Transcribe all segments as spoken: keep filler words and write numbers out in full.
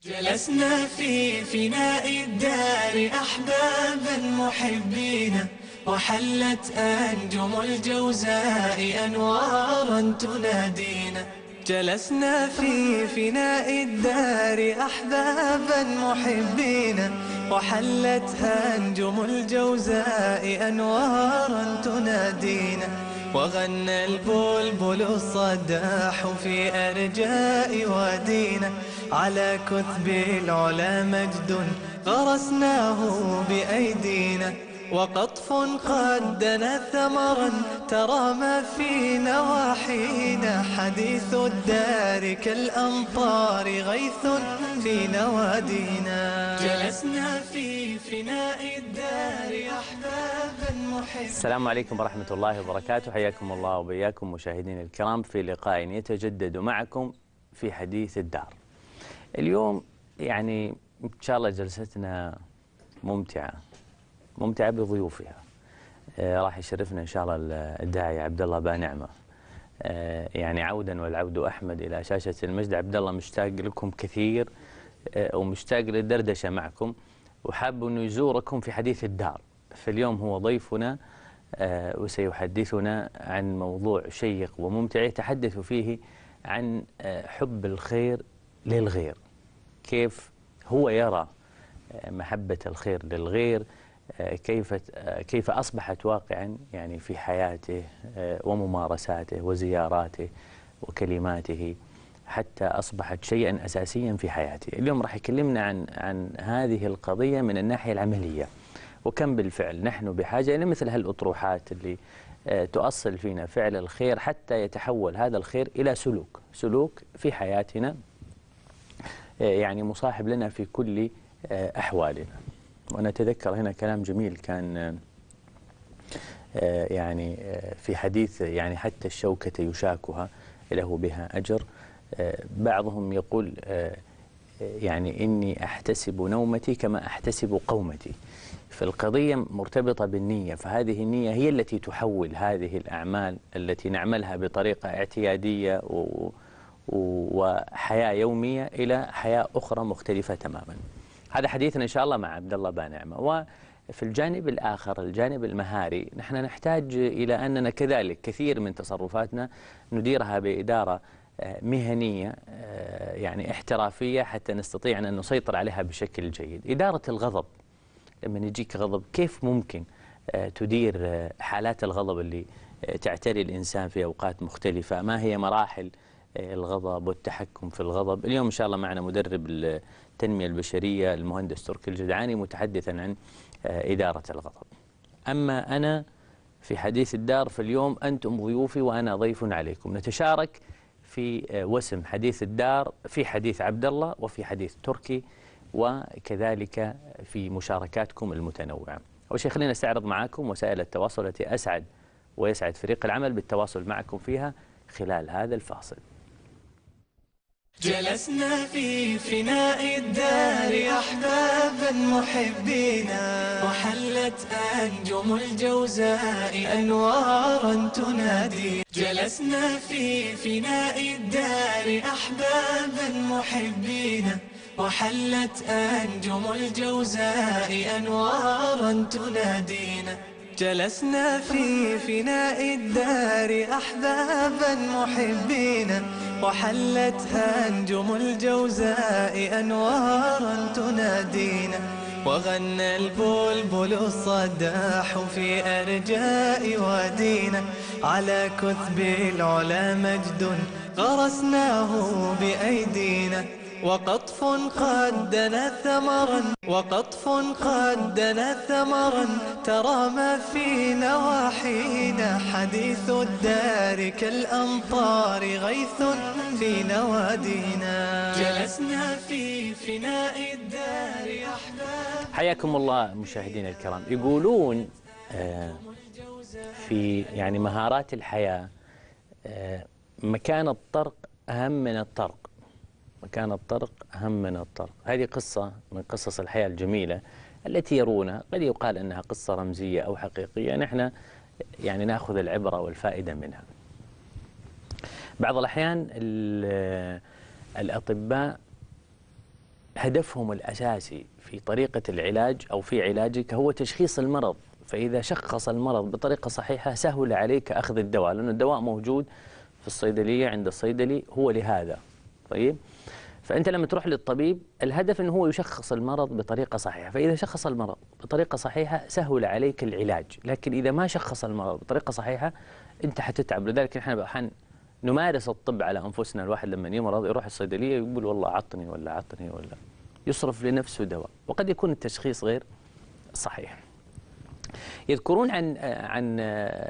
جلسنا في فناء الدار أحبابا محبين، وحلت أنجم الجوزاء أنوارا تنادينا. جلسنا في فناء الدار أحبابا محبين، وحلت أنجم الجوزاء أنوارا تنادينا. وغنى البلبل الصداح في أرجاء وادينا، على كثب العلا مجد غرسناه بأيدينا. وقطف قد دنا ثمرا ترى ما في نواحينا، حديث الدار كالأمطار غيث في نوادينا. جلسنا في فناء الدار أحبابا محبين. السلام عليكم ورحمة الله وبركاته، حياكم الله وبياكم مشاهدينا الكرام في لقاء يتجدد معكم في حديث الدار. اليوم يعني إن شاء الله جلستنا ممتعة ممتعة بضيوفها. آه راح يشرفنا إن شاء الله الداعي عبد الله بانعمة. آه يعني عودا والعود أحمد إلى شاشة المجد. عبد الله مشتاق لكم كثير، آه ومشتاق للدردشة معكم، وحاب أنه يزوركم في حديث الدار. فاليوم هو ضيفنا آه وسيحدثنا عن موضوع شيق وممتع يتحدث فيه عن آه حب الخير للغير، كيف هو يرى آه محبة الخير للغير، آه كيف آه كيف أصبحت واقعا يعني في حياته آه وممارساته وزياراته وكلماته، حتى أصبحت شيئا أساسيا في حياته. اليوم راح يكلمنا عن عن هذه القضية من الناحية العملية، وكم بالفعل نحن بحاجة إلى مثل هالأطروحات اللي تؤصل فينا فعل الخير حتى يتحول هذا الخير إلى سلوك سلوك في حياتنا، يعني مصاحب لنا في كل أحوالنا. وأنا أتذكر هنا كلام جميل كان يعني في حديث يعني حتى الشوكة يشاكها له بها أجر. بعضهم يقول يعني إني أحتسب نومتي كما أحتسب قومتي. فالقضية مرتبطة بالنية، فهذه النية هي التي تحول هذه الأعمال التي نعملها بطريقة اعتيادية و... وحياة يومية إلى حياة أخرى مختلفة تماما. هذا حديثنا إن شاء الله مع عبد الله بانعمة. وفي الجانب الآخر الجانب المهاري، نحن نحتاج إلى أننا كذلك كثير من تصرفاتنا نديرها بإدارة مهنية يعني احترافية حتى نستطيع أن نسيطر عليها بشكل جيد. إدارة الغضب، لما يجيك غضب كيف ممكن تدير حالات الغضب اللي تعتري الإنسان في أوقات مختلفة؟ ما هي مراحل الغضب والتحكم في الغضب؟ اليوم إن شاء الله معنا مدرب التنمية البشرية المهندس تركي الجدعاني متحدثا عن إدارة الغضب. أما أنا في حديث الدار فاليوم أنتم ضيوفي وأنا ضيف عليكم، نتشارك في وسم حديث الدار في حديث عبد الله وفي حديث تركي، وكذلك في مشاركاتكم المتنوعة. أول شيء خلينا نستعرض معكم وسائل التواصل التي أسعد ويسعد فريق العمل بالتواصل معكم فيها خلال هذا الفاصل. جلسنا في فناء الدار أحبابا محبينا، وحلت أنجم الجوزاء أنوارا تنادي. جلسنا في فناء الدار أحبابا محبينا، وحلت أنجم الجوزاء أنوارا تنادينا. جلسنا في فناء الدار أحبابا محبين، وحلت أنجم الجوزاء أنوارا تنادينا. وغنى البلبل الصداح في أرجاء وادينا، على كثب العلا مجد غرسناه بأيدينا. وقطف قد دنا ثمرا وقطف قد دنا ثمرا ترى ما في نواحينا، حديث الدار كالأمطار غيث في نوادينا. جلسنا في فناء الدار أحباب. حياكم الله مشاهدينا الكرام. يقولون آه في يعني مهارات الحياة آه مكان الطرق أهم من الطرق مكان الطرق أهم من الطرق. هذه قصة من قصص الحياة الجميلة التي يرونها، قد يقال أنها قصة رمزية أو حقيقية، نحن يعني نأخذ العبرة والفائدة منها. بعض الأحيان الأطباء هدفهم الأساسي في طريقة العلاج أو في علاجك هو تشخيص المرض. فإذا شخص المرض بطريقة صحيحة سهل عليك أخذ الدواء، لأن الدواء موجود في الصيدلية عند الصيدلي هو لهذا. طيب، فأنت لما تروح للطبيب الهدف أنه هو يشخص المرض بطريقة صحيحة، فإذا شخص المرض بطريقة صحيحة سهل عليك العلاج. لكن إذا ما شخص المرض بطريقة صحيحة أنت حتتعب. لذلك نحن بحن نمارس الطب على أنفسنا. الواحد لما يمرض يروح الصيدلية يقول والله عطني ولا عطني ولا يصرف لنفسه دواء، وقد يكون التشخيص غير صحيح. يذكرون عن عن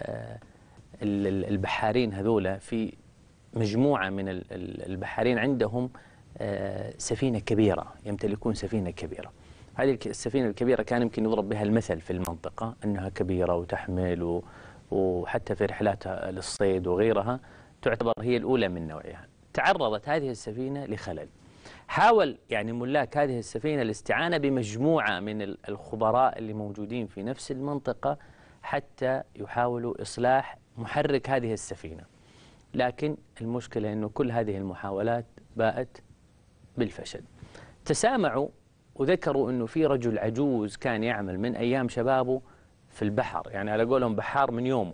البحارين هذولا، في مجموعة من البحارين عندهم سفينة كبيرة، يمتلكون سفينة كبيرة. هذه السفينة الكبيرة كان يمكن يضرب بها المثل في المنطقة أنها كبيرة وتحمل، وحتى في رحلاتها للصيد وغيرها تعتبر هي الأولى من نوعها. تعرضت هذه السفينة لخلل. حاول يعني ملاك هذه السفينة الاستعانة بمجموعة من الخبراء اللي موجودين في نفس المنطقة حتى يحاولوا إصلاح محرك هذه السفينة. لكن المشكلة أنه كل هذه المحاولات باءت بالفشل. تسامعوا وذكروا أنه في رجل عجوز كان يعمل من أيام شبابه في البحر، يعني على قولهم بحار من يومه.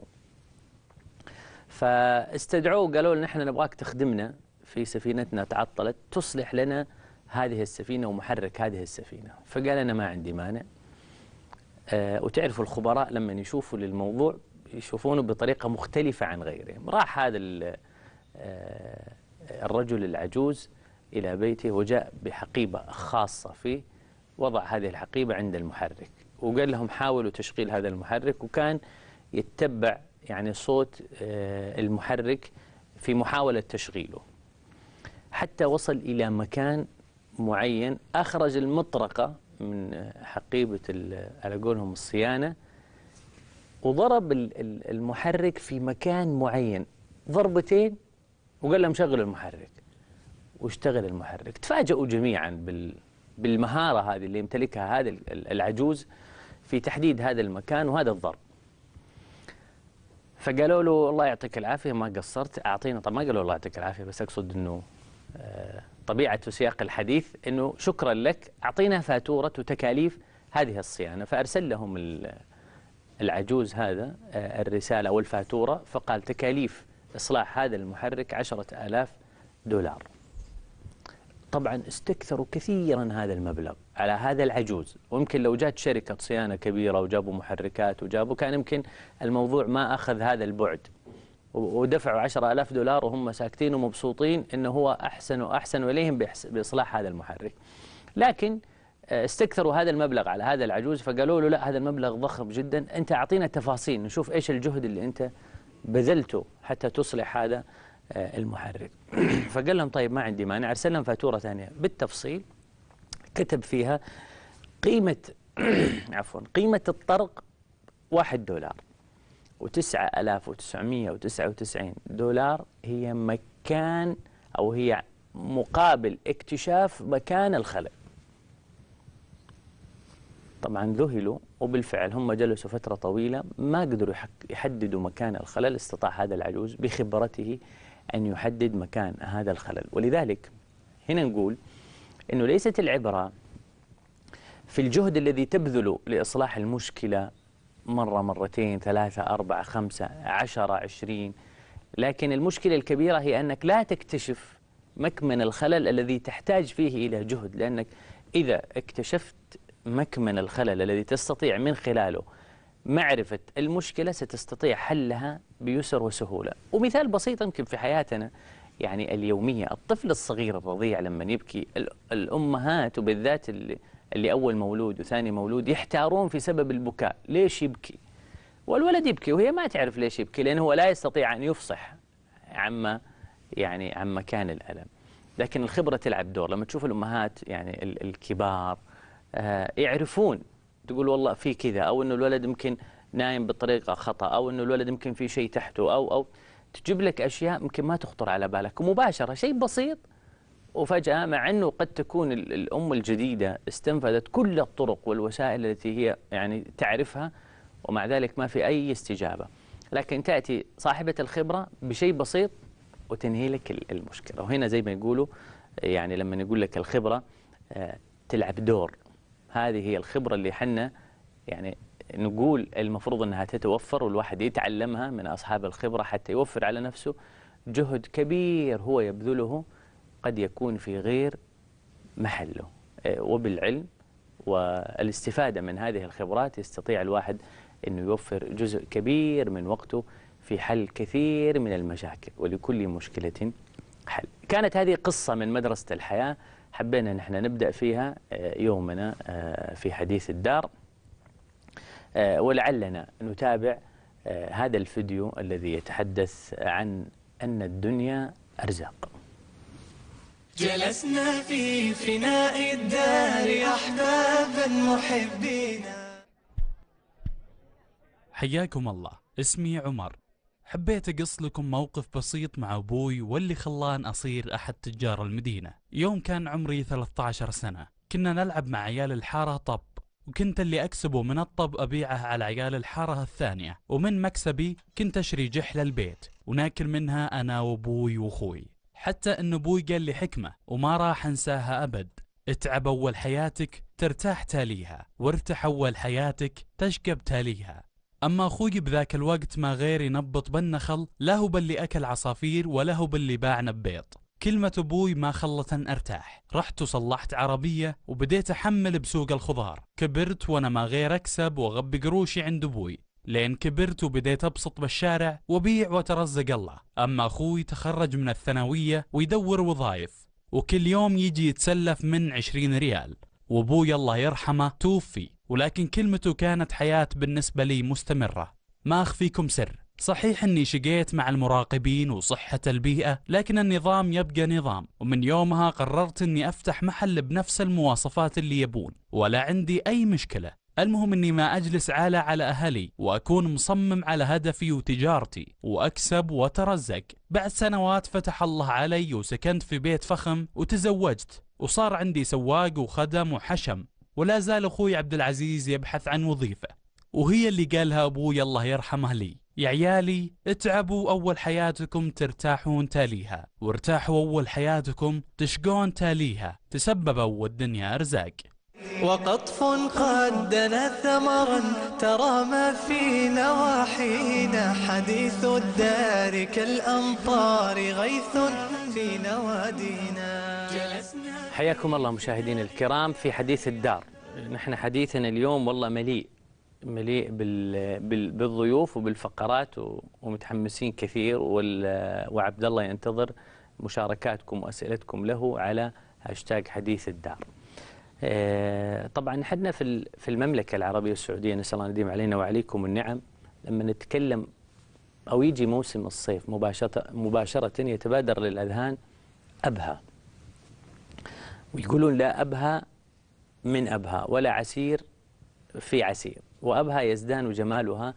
فاستدعوه قالوا له نحن نبغاك تخدمنا في سفينتنا تعطلت، تصلح لنا هذه السفينة ومحرك هذه السفينة. فقال أنا ما عندي مانع. آه وتعرفوا الخبراء لما يشوفوا للموضوع يشوفونه بطريقة مختلفة عن غيرهم. راح هذا آه الرجل العجوز إلى بيته وجاء بحقيبة خاصة فيه، وضع هذه الحقيبة عند المحرك وقال لهم حاولوا تشغيل هذا المحرك، وكان يتبع يعني صوت آه المحرك في محاولة تشغيله حتى وصل إلى مكان معين. أخرج المطرقة من حقيبة على قولهم الصيانة وضرب المحرك في مكان معين ضربتين، وقال لهم شغل المحرك، واشتغل المحرك. تفاجئوا جميعا بالمهارة هذه اللي يمتلكها هذا العجوز في تحديد هذا المكان وهذا الضرب. فقالوا له الله يعطيك العافية ما قصرت، أعطينا. طب ما قالوا الله يعطيك العافية، بس أقصد أنه طبيعة وسياق الحديث أنه شكرا لك أعطينا فاتورة وتكاليف هذه الصيانة. فأرسل لهم العجوز هذا الرسالة والفاتورة، فقال تكاليف إصلاح هذا المحرك عشرة آلاف دولار. طبعا استكثروا كثيرا هذا المبلغ على هذا العجوز، ويمكن لو جات شركة صيانة كبيرة وجابوا محركات وجابوا كان يمكن الموضوع ما أخذ هذا البعد، ودفعوا عشرة آلاف دولار وهم ساكتين ومبسوطين إنه هو أحسن وأحسن إليهم بإصلاح هذا المحرك. لكن استكثروا هذا المبلغ على هذا العجوز، فقالوا له لا هذا المبلغ ضخم جدا، أنت أعطينا تفاصيل نشوف إيش الجهد اللي أنت بذلته حتى تصلح هذا المحرك. فقال لهم طيب ما عندي مانع. أرسل لهم فاتورة ثانية بالتفصيل كتب فيها قيمة عفوا قيمة الطرق واحد دولار وتسعة آلاف وتسعمائة وتسعة وتسعين دولار هي مكان أو هي مقابل اكتشاف مكان الخلل. طبعا ذهلوا، وبالفعل هم جلسوا فترة طويلة ما قدروا يحددوا مكان الخلل. استطاع هذا العجوز بخبرته أن يحدد مكان هذا الخلل. ولذلك هنا نقول أنه ليست العبرة في الجهد الذي تبذله لإصلاح المشكلة مرة مرتين ثلاثة أربعة خمسة عشرة عشرين، لكن المشكلة الكبيرة هي أنك لا تكتشف مكمن الخلل الذي تحتاج فيه إلى جهد. لأنك إذا اكتشفت مكمن الخلل الذي تستطيع من خلاله معرفة المشكلة ستستطيع حلها بيسر وسهولة. ومثال بسيط يمكن في حياتنا يعني اليومية، الطفل الصغير الرضيع لما يبكي، الأمهات وبالذات اللي, اللي أول مولود وثاني مولود يحتارون في سبب البكاء، ليش يبكي؟ والولد يبكي وهي ما تعرف ليش يبكي، لأنه هو لا يستطيع أن يفصح عما يعني عن مكان الألم. لكن الخبرة تلعب دور. لما تشوف الأمهات يعني الكبار آه يعرفون، تقول والله في كذا، أو أنه الولد يمكن نايم بطريقة خطأ، أو أنه الولد يمكن في شيء تحته، أو أو تجيب لك أشياء يمكن ما تخطر على بالك ومباشرة شيء بسيط، وفجأة مع أنه قد تكون الأم الجديدة استنفذت كل الطرق والوسائل التي هي يعني تعرفها، ومع ذلك ما في أي استجابة. لكن تأتي صاحبة الخبرة بشيء بسيط وتنهي لك المشكلة. وهنا زي ما يقولوا يعني لما نقول لك الخبرة تلعب دور. هذه هي الخبرة اللي حنا يعني نقول المفروض أنها تتوفر، والواحد يتعلمها من أصحاب الخبرة حتى يوفر على نفسه جهد كبير هو يبذله قد يكون في غير محله. وبالعلم والاستفادة من هذه الخبرات يستطيع الواحد أنه يوفر جزء كبير من وقته في حل كثير من المشاكل، ولكل مشكلة حل. كانت هذه قصة من مدرسة الحياة حبينا نحن نبدأ فيها يومنا في حديث الدار، ولعلنا نتابع هذا الفيديو الذي يتحدث عن أن الدنيا أرزاق. جلسنا في فناء الدار أحبابا محبين. حياكم الله، اسمي عمر. حبيت أقص لكم موقف بسيط مع أبوي واللي خلان أصير أحد تجار المدينة. يوم كان عمري ثلاثة عشر سنة كنا نلعب مع عيال الحارة طب، وكنت اللي أكسبه من الطب أبيعه على عيال الحارة الثانية، ومن مكسبي كنت أشري جحل البيت وناكل منها أنا وأبوي وأخوي. حتى أن أبوي قال لي حكمة وما راح أنساها أبد: اتعب أول حياتك ترتاح تاليها، وارتاح أول حياتك تشقى بتاليها. أما أخوي بذاك الوقت ما غير ينبط بالنخل، لا هو باللي أكل عصافير ولا هو باللي باع نبيط. كلمة أبوي ما خلتن أرتاح، رحت وصلحت عربية وبديت أحمل بسوق الخضار. كبرت وأنا ما غير أكسب وأغبي قروشي عند أبوي، لين كبرت وبديت أبسط بالشارع وبيع وترزق الله. أما أخوي تخرج من الثانوية ويدور وظائف، وكل يوم يجي يتسلف من عشرين ريال. وأبوي الله يرحمه توفي، ولكن كلمته كانت حياة بالنسبة لي مستمرة. ما أخفيكم سر، صحيح أني شقيت مع المراقبين وصحة البيئة، لكن النظام يبقى نظام. ومن يومها قررت أني أفتح محل بنفس المواصفات اللي يبون، ولا عندي أي مشكلة. المهم أني ما أجلس عالة على أهلي، وأكون مصمم على هدفي وتجارتي، وأكسب وترزق. بعد سنوات فتح الله علي وسكنت في بيت فخم وتزوجت، وصار عندي سواق وخدم وحشم. ولا زال أخوي عبد العزيز يبحث عن وظيفة، وهي اللي قالها أبوي الله يرحمه لي: يا عيالي اتعبوا أول حياتكم ترتاحون تاليها، وارتاحوا أول حياتكم تشقون تاليها، تسببوا والدنيا أرزاق. وقطف قد دنا ثمرا ترى ما في نواحينا، حديث الدار كالأمطار غيث في نوادينا. حياكم الله مشاهدينا الكرام في حديث الدار. نحن حديثنا اليوم والله مليء مليء بالضيوف وبالفقرات، ومتحمسين كثير، وعبد الله ينتظر مشاركاتكم وأسئلتكم له على هاشتاج حديث الدار. طبعا نحن في في المملكة العربية السعودية، نسأل الله نديم علينا وعليكم النعم، لما نتكلم أو يجي موسم الصيف مباشرة مباشرة يتبادر للأذهان أبها، ويقولون لا أبها من أبها ولا عسير في عسير. وأبها يزدان جمالها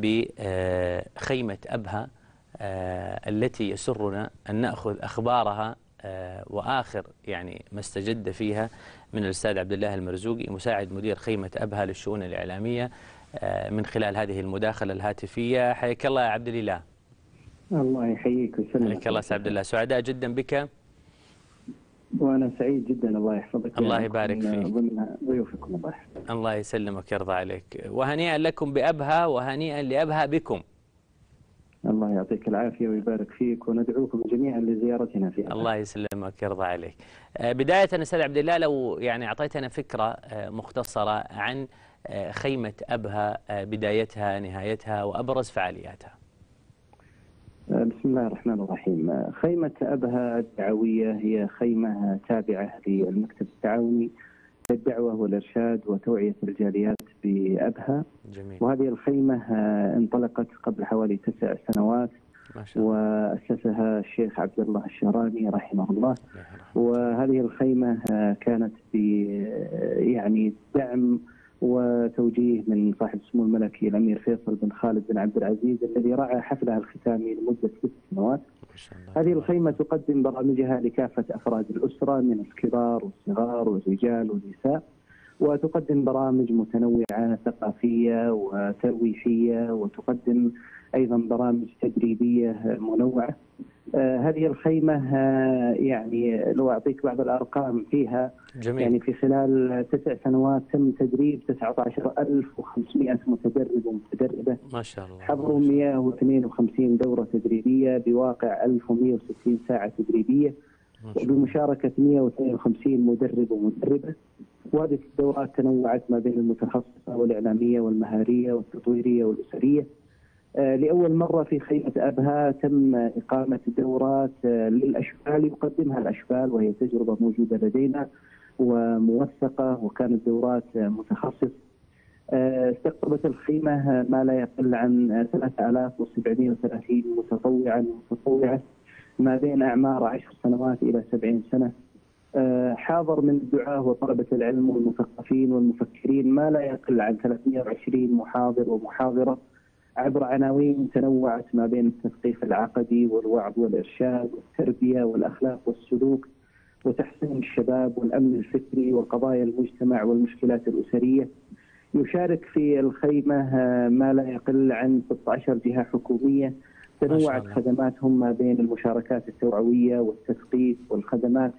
بخيمة أبها التي يسرنا أن نأخذ أخبارها وآخر يعني ما استجد فيها من الأستاذ عبد الله المرزوقي مساعد مدير خيمة أبها للشؤون الإعلامية من خلال هذه المداخلة الهاتفية. حياك الله يا عبد الله. الله يحييك ويسلمك. حياك الله سعد الله، سعداء جدا بك. وأنا سعيد جدا، الله يحفظك. الله يبارك فيك. ضمن ضيوفكم الله يحفظك. الله يسلمك يرضى عليك، وهنيئا لكم بأبها وهنيئا لأبها بكم. الله يعطيك العافية ويبارك فيك، وندعوكم جميعا لزيارتنا في أبها. الله يسلمك يرضى عليك. بداية أستاذ عبد الله، لو يعني أعطيتنا فكرة مختصرة عن خيمة أبها، بدايتها نهايتها وأبرز فعالياتها. بسم الله الرحمن الرحيم. خيمة أبها الدعوية هي خيمة تابعة للمكتب التعاوني للدعوة والإرشاد وتوعية الجاليات بأبها. جميل. وهذه الخيمة انطلقت قبل حوالي تسع سنوات ما شاء الله. وأسسها الشيخ عبد الله الشهراني رحمه الله. وهذه الخيمة كانت ب يعني دعم وتوجيه من صاحب السمو الملكي الأمير فيصل بن خالد بن عبد العزيز الذي رعى حفلها الختامي لمدة ست سنوات. هذه الخيمة تقدم برامجها لكافة أفراد الأسرة من الكبار والصغار والرجال والنساء، وتقدم برامج متنوعة ثقافية وترويحية، وتقدم أيضا برامج تدريبية منوعة. آه هذه الخيمة آه يعني لو أعطيك بعض الأرقام فيها، جميل. يعني في خلال تسع سنوات تم تدريب تسعة عشر ألف وخمسمائة متدرب ومتدربة. ما شاء الله. حضروا مئة واثنين وخمسين دورة تدريبية بواقع ألف ومئة وستين ساعة تدريبية، وبمشاركة مئة واثنين وخمسين مدرب ومدربة. وهذه الدورات تنوعت ما بين المتخصصة والإعلامية والمهارية والتطويرية والأسرية. آه لأول مرة في خيمة أبها تم إقامة دورات آه للأشبال يقدمها الأشبال، وهي تجربة موجودة لدينا وموثقة، وكانت دورات آه متخصصة. آه استقطبت الخيمة ما لا يقل عن ثلاثة آلاف وسبعمائة وثلاثين متطوعا ومتطوعة ما بين أعمار عشر سنوات إلى سبعين سنة. حاضر من الدعاة وطلبة العلم والمثقفين والمفكرين ما لا يقل عن ثلاثمائة وعشرين محاضر ومحاضرة عبر عناوين تنوعت ما بين التثقيف العقدي والوعظ والإرشاد والتربية والأخلاق والسلوك وتحسين الشباب والأمن الفكري وقضايا المجتمع والمشكلات الأسرية. يشارك في الخيمة ما لا يقل عن ستة عشر جهة حكومية، تنوعت خدماتهم ما بين المشاركات التوعوية والتثقيف والخدمات.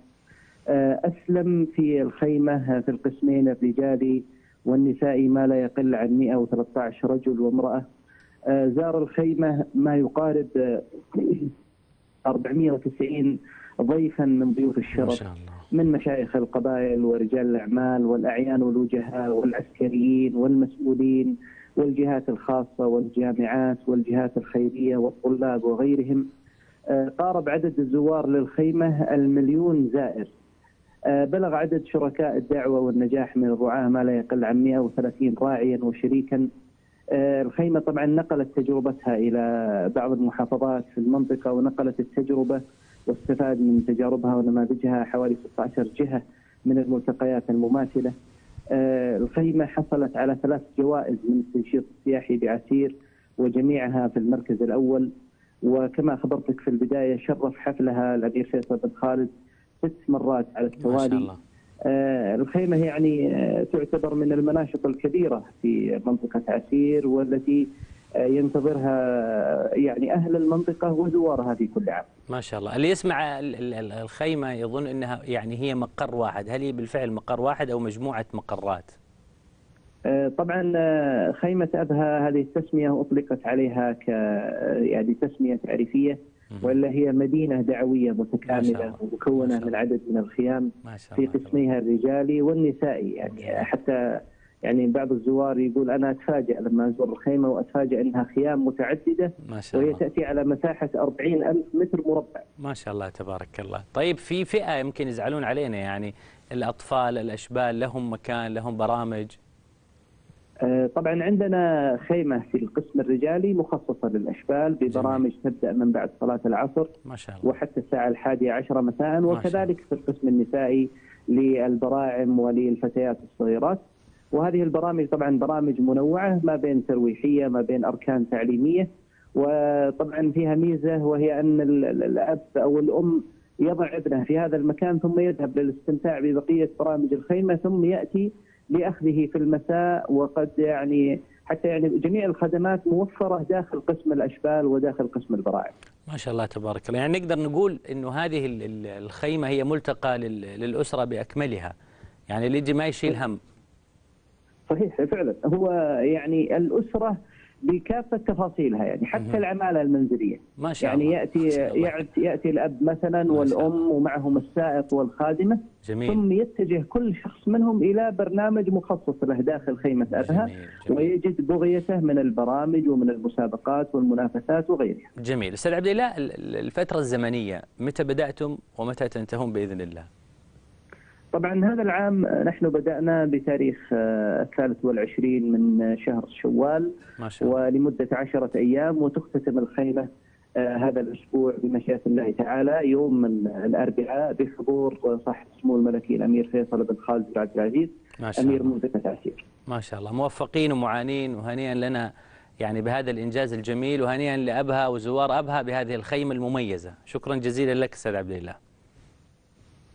أسلم في الخيمة في القسمين الرجالي والنسائي ما لا يقل عن مئة وثلاثة عشر رجل وامرأة. زار الخيمة ما يقارب أربعمائة وتسعين ضيفا من ضيوف الشرف من مشايخ القبائل ورجال الأعمال والأعيان والوجهاء والعسكريين والمسؤولين والجهات الخاصة والجامعات والجهات الخيرية والطلاب وغيرهم. قارب عدد الزوار للخيمة المليون زائر. بلغ عدد شركاء الدعوة والنجاح من الرعاة ما لا يقل عن مئة وثلاثين راعيا وشريكا. الخيمة طبعا نقلت تجربتها إلى بعض المحافظات في المنطقة، ونقلت التجربة واستفاد من تجاربها ونماذجها حوالي ستة عشر جهة من الملتقيات المماثلة. الخيمة حصلت على ثلاث جوائز من التنشيط السياحي بعسير، وجميعها في المركز الأول. وكما أخبرتك في البداية شرف حفلها الأمير فيصل بن خالد ست مرات على التوالي. ما شاء الله. آه الخيمة يعني آه تعتبر من المناشط الكبيرة في منطقة عسير، والتي آه ينتظرها يعني أهل المنطقة وزوارها في كل عام. ما شاء الله. اللي يسمع الخيمة يظن أنها يعني هي مقر واحد، هل هي بالفعل مقر واحد أو مجموعة مقرات؟ آه طبعا آه خيمة أبها هذه التسمية أطلقت عليها ك يعني تسمية تعريفية، ولا هي مدينة دعوية متكاملة مكونة من عدد من الخيام في قسميها الرجالي والنسائي. يعني حتى يعني بعض الزوار يقول أنا أتفاجأ لما أزور الخيمة وأتفاجأ أنها خيام متعددة، وهي تأتي على مساحة أربعين ألف متر مربع. ما شاء الله تبارك الله. طيب في فئة يمكن يزعلون علينا، يعني الأطفال الأشبال لهم مكان، لهم برامج؟ طبعا عندنا خيمة في القسم الرجالي مخصصة للأشبال ببرامج تبدأ من بعد صلاة العصر ما شاء الله وحتى الساعة الحادية عشرة مساء، وكذلك في القسم النسائي للبراعم وللفتيات الصغيرات. وهذه البرامج طبعا برامج منوعة ما بين ترويحية ما بين أركان تعليمية. وطبعا فيها ميزة، وهي أن الأب أو الأم يضع ابنه في هذا المكان ثم يذهب للاستمتاع ببقية برامج الخيمة، ثم يأتي لأخذه في المساء. وقد يعني حتى يعني جميع الخدمات موفرة داخل قسم الأشبال وداخل قسم البراعم. ما شاء الله تبارك الله. يعني نقدر نقول إنه هذه الخيمة هي ملتقى للأسرة بأكملها، يعني اللي يجي ما يشيل هم. صحيح فعلا، هو يعني الأسرة بكافة تفاصيلها، يعني حتى العمالة المنزلية. ما شاء يعني الله. يأتي يأتي يأتي الأب مثلا والأم ومعهم السائق والخادمة. جميل. ثم يتجه كل شخص منهم إلى برنامج مخصص له داخل خيمة أبها. جميل. جميل. ويجد بغيته من البرامج ومن المسابقات والمنافسات وغيرها. جميل. أستاذ عبد الله، الفترة الزمنية متى بدأتم ومتى تنتهون بإذن الله؟ طبعا هذا العام نحن بدأنا بتاريخ الثالث والعشرين من شهر شوال، ما شاء الله. ولمدة عشرة أيام، وتختتم الخيمة هذا الأسبوع بمشيئة الله تعالى يوم الأربعاء بحضور صاحب السمو الملكي الأمير فيصل بن خالد بن عبد العزيز أمير منطقة عسير. ما شاء الله. موفقين ومعانين، وهنيئا لنا يعني بهذا الإنجاز الجميل، وهنيئا لأبها وزوار أبها بهذه الخيمة المميزة. شكرا جزيلا لك أستاذ عبد الله.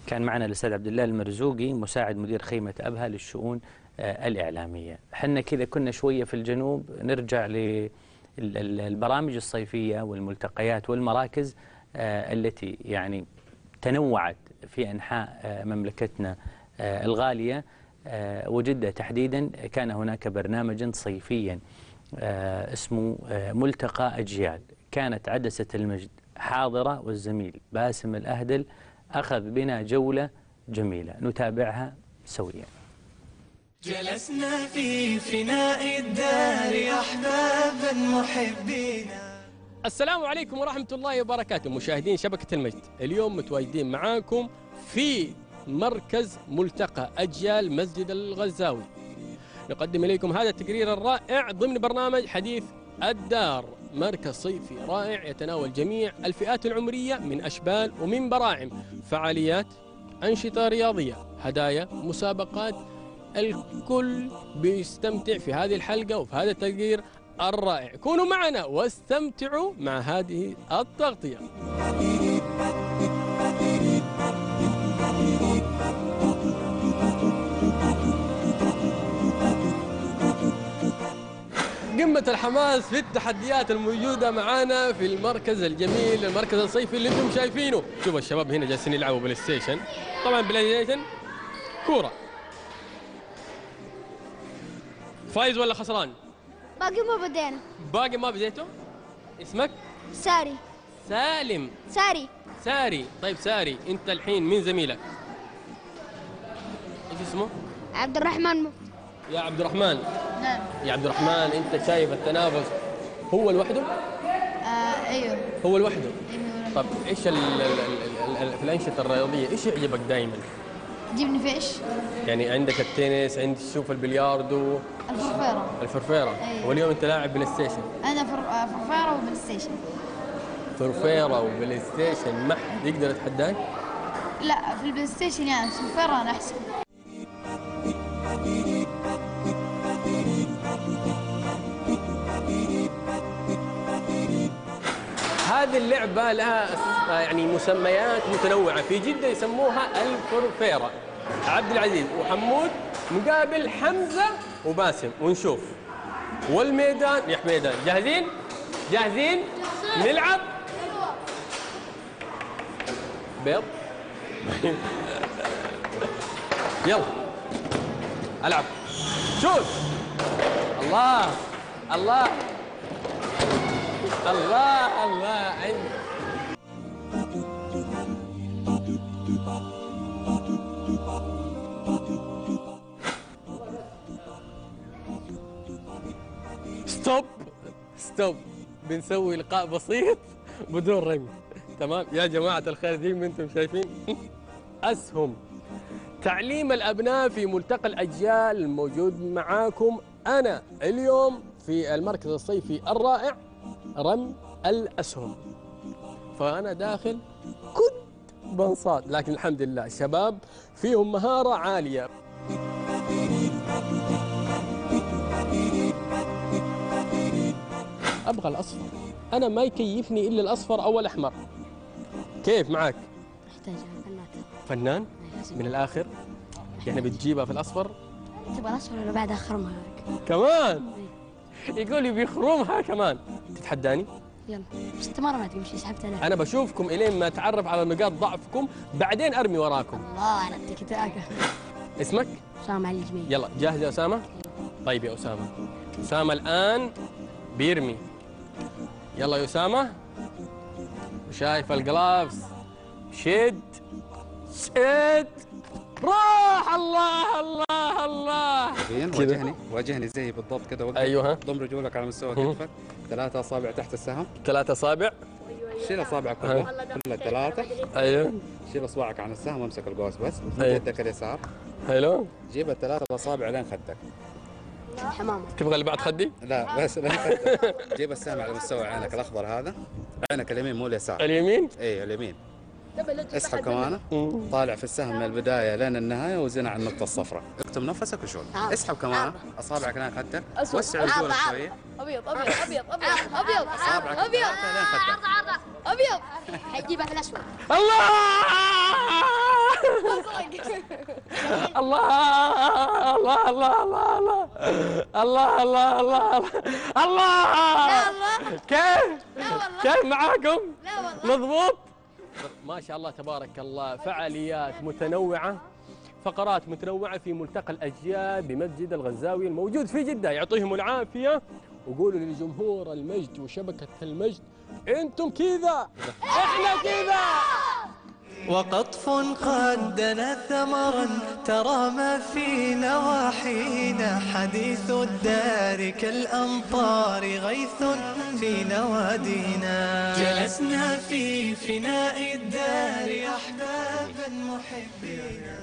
كان معنا الأستاذ عبد الله المرزوقي مساعد مدير خيمة أبها للشؤون الإعلامية. حنا كذا كنا شوية في الجنوب، نرجع للبرامج الصيفية والملتقيات والمراكز التي يعني تنوعت في أنحاء مملكتنا الغالية وجدة تحديدا. كان هناك برنامجا صيفيا اسمه ملتقى أجيال، كانت عدسة المجد حاضرة والزميل باسم الأهدل أخذ بنا جولة جميلة نتابعها سويا. جلسنا في فناء الدار أحبابا محبين. السلام عليكم ورحمة الله وبركاته مشاهدين شبكة المجد. اليوم متواجدين معاكم في مركز ملتقى أجيال مسجد الغزاوي. نقدم إليكم هذا التقرير الرائع ضمن برنامج حديث الدار، مركز صيفي رائع يتناول جميع الفئات العمرية من أشبال ومن براعم، فعاليات، أنشطة رياضية، هدايا، مسابقات، الكل بيستمتع في هذه الحلقة وفي هذا التقرير الرائع. كونوا معنا واستمتعوا مع هذه التغطية. قمة الحماس في التحديات الموجودة معانا في المركز الجميل، المركز الصيفي اللي انتم شايفينه. شوفوا الشباب هنا جالسين يلعبوا بلاي ستيشن، طبعا بلاي ستيشن كورة. فايز ولا خسران؟ باقي ما بدينا. باقي ما بديته؟ اسمك؟ ساري. سالم. ساري. ساري. طيب ساري، انت الحين مين زميلك؟ ايش اسمه؟ عبد الرحمن مفتي. يا عبد الرحمن. نعم. يا عبد الرحمن، انت شايف التنافس هو لوحده؟ آه ايوه. هو لوحده؟ ايوه. طب ايش ال ال ال ال في الانشطه الرياضيه ايش يعجبك دائما؟ جبني فيش. يعني عندك التنس، عندك تشوف البلياردو، الفرفيره. الفرفيره. أيوه. واليوم انت لاعب بلاي ستيشن. انا فر... فرفيره وبلاي ستيشن. فرفيره وبلاي ستيشن، ما حد يقدر يتحداك؟ لا في البلاي ستيشن يعني فرفيره انا احسن. هذه اللعبة لها يعني مسميات متنوعة، في جدة يسموها الفرفيرة. عبد العزيز وحمود مقابل حمزة وباسم، ونشوف. والميدان يا حميدان، جاهزين؟ جاهزين؟ نلعب؟ بيض؟ يلا ألعب. شوف. الله الله الله الله عندي. ستوب ستوب، بنسوي لقاء بسيط بدون رمي. تمام يا جماعة الخير، زي ما انتم شايفين أسهم تعليم الأبناء في ملتقى الأجيال الموجود معاكم أنا اليوم في المركز الصيفي الرائع رمي الأسهم. فأنا داخل كنت بنصاد، لكن الحمد لله الشباب فيهم مهارة عالية. أبغى الأصفر، أنا ما يكيفني إلا الأصفر أو الأحمر. كيف معك؟ احتاج فنان. فنان؟ من الآخر؟ يعني بتجيبها في الأصفر؟ تبغى الأصفر ولا بعد أخرمها كمان؟ يقول لي بيخرمها كمان. تتحداني؟ يلا بس انت مرة ما تمشي، سحبت عليك. أنا بشوفكم إلين ما أتعرف على نقاط ضعفكم، بعدين أرمي وراكم. الله على التيك تاكا. اسمك؟ أسامة علي الجميل. يلا جاهز يا أسامة؟ طيب يا أسامة، أسامة الآن بيرمي. يلا يا أسامة، شايف الجلافز؟ شد شد، راح. الله الله الله. واجهني واجهني زي بالضبط كذا. وقف. ايوه. ضم رجولك على مستوى كتفك، ثلاثة اصابع تحت السهم. ثلاثة اصابع. شيل اصابعك كلها كلها ثلاثة. ايوه. شيل اصبعك عن السهم وامسك القوس بس. أيوه. يدك اليسار. حلو. جيب الثلاثة اصابع لين خدك. حمامة. تبغى اللي بعد خدي؟ لا بس لين خدك. جيب السهم على مستوى عينك الاخضر هذا. عينك اليمين مو اليسار. اليمين؟ اي اليمين. اسحب كمان. طالع في السهم من البدايه لين النهايه وزن على النقطه الصفراء. اكتم نفسك وشوف. اسحب كمان اصابعك لين خدك. وسع رجولك شويه. ابيض ابيض ابيض ابيض ابيض اصابعك ابيض ثلاثة لين خدك. ابيض. حيجيبها في الاسود. الله الله الله الله الله الله الله الله الله الله الله. كيف؟ لا والله. كيف معاكم؟ لا والله. مضبوط؟ ما شاء الله تبارك الله، فعاليات متنوعة، فقرات متنوعة في ملتقى الأجيال بمسجد الغزاوي الموجود في جدة. يعطيهم العافية، وقولوا لجمهور المجد وشبكة المجد انتم كذا احنا كذا. وقطف قد دنا ثمرا ترى ما في نواحينا، حديث الدار كالأمطار غيث في نوادينا. جلسنا في فناء الدار أحبابا محبين.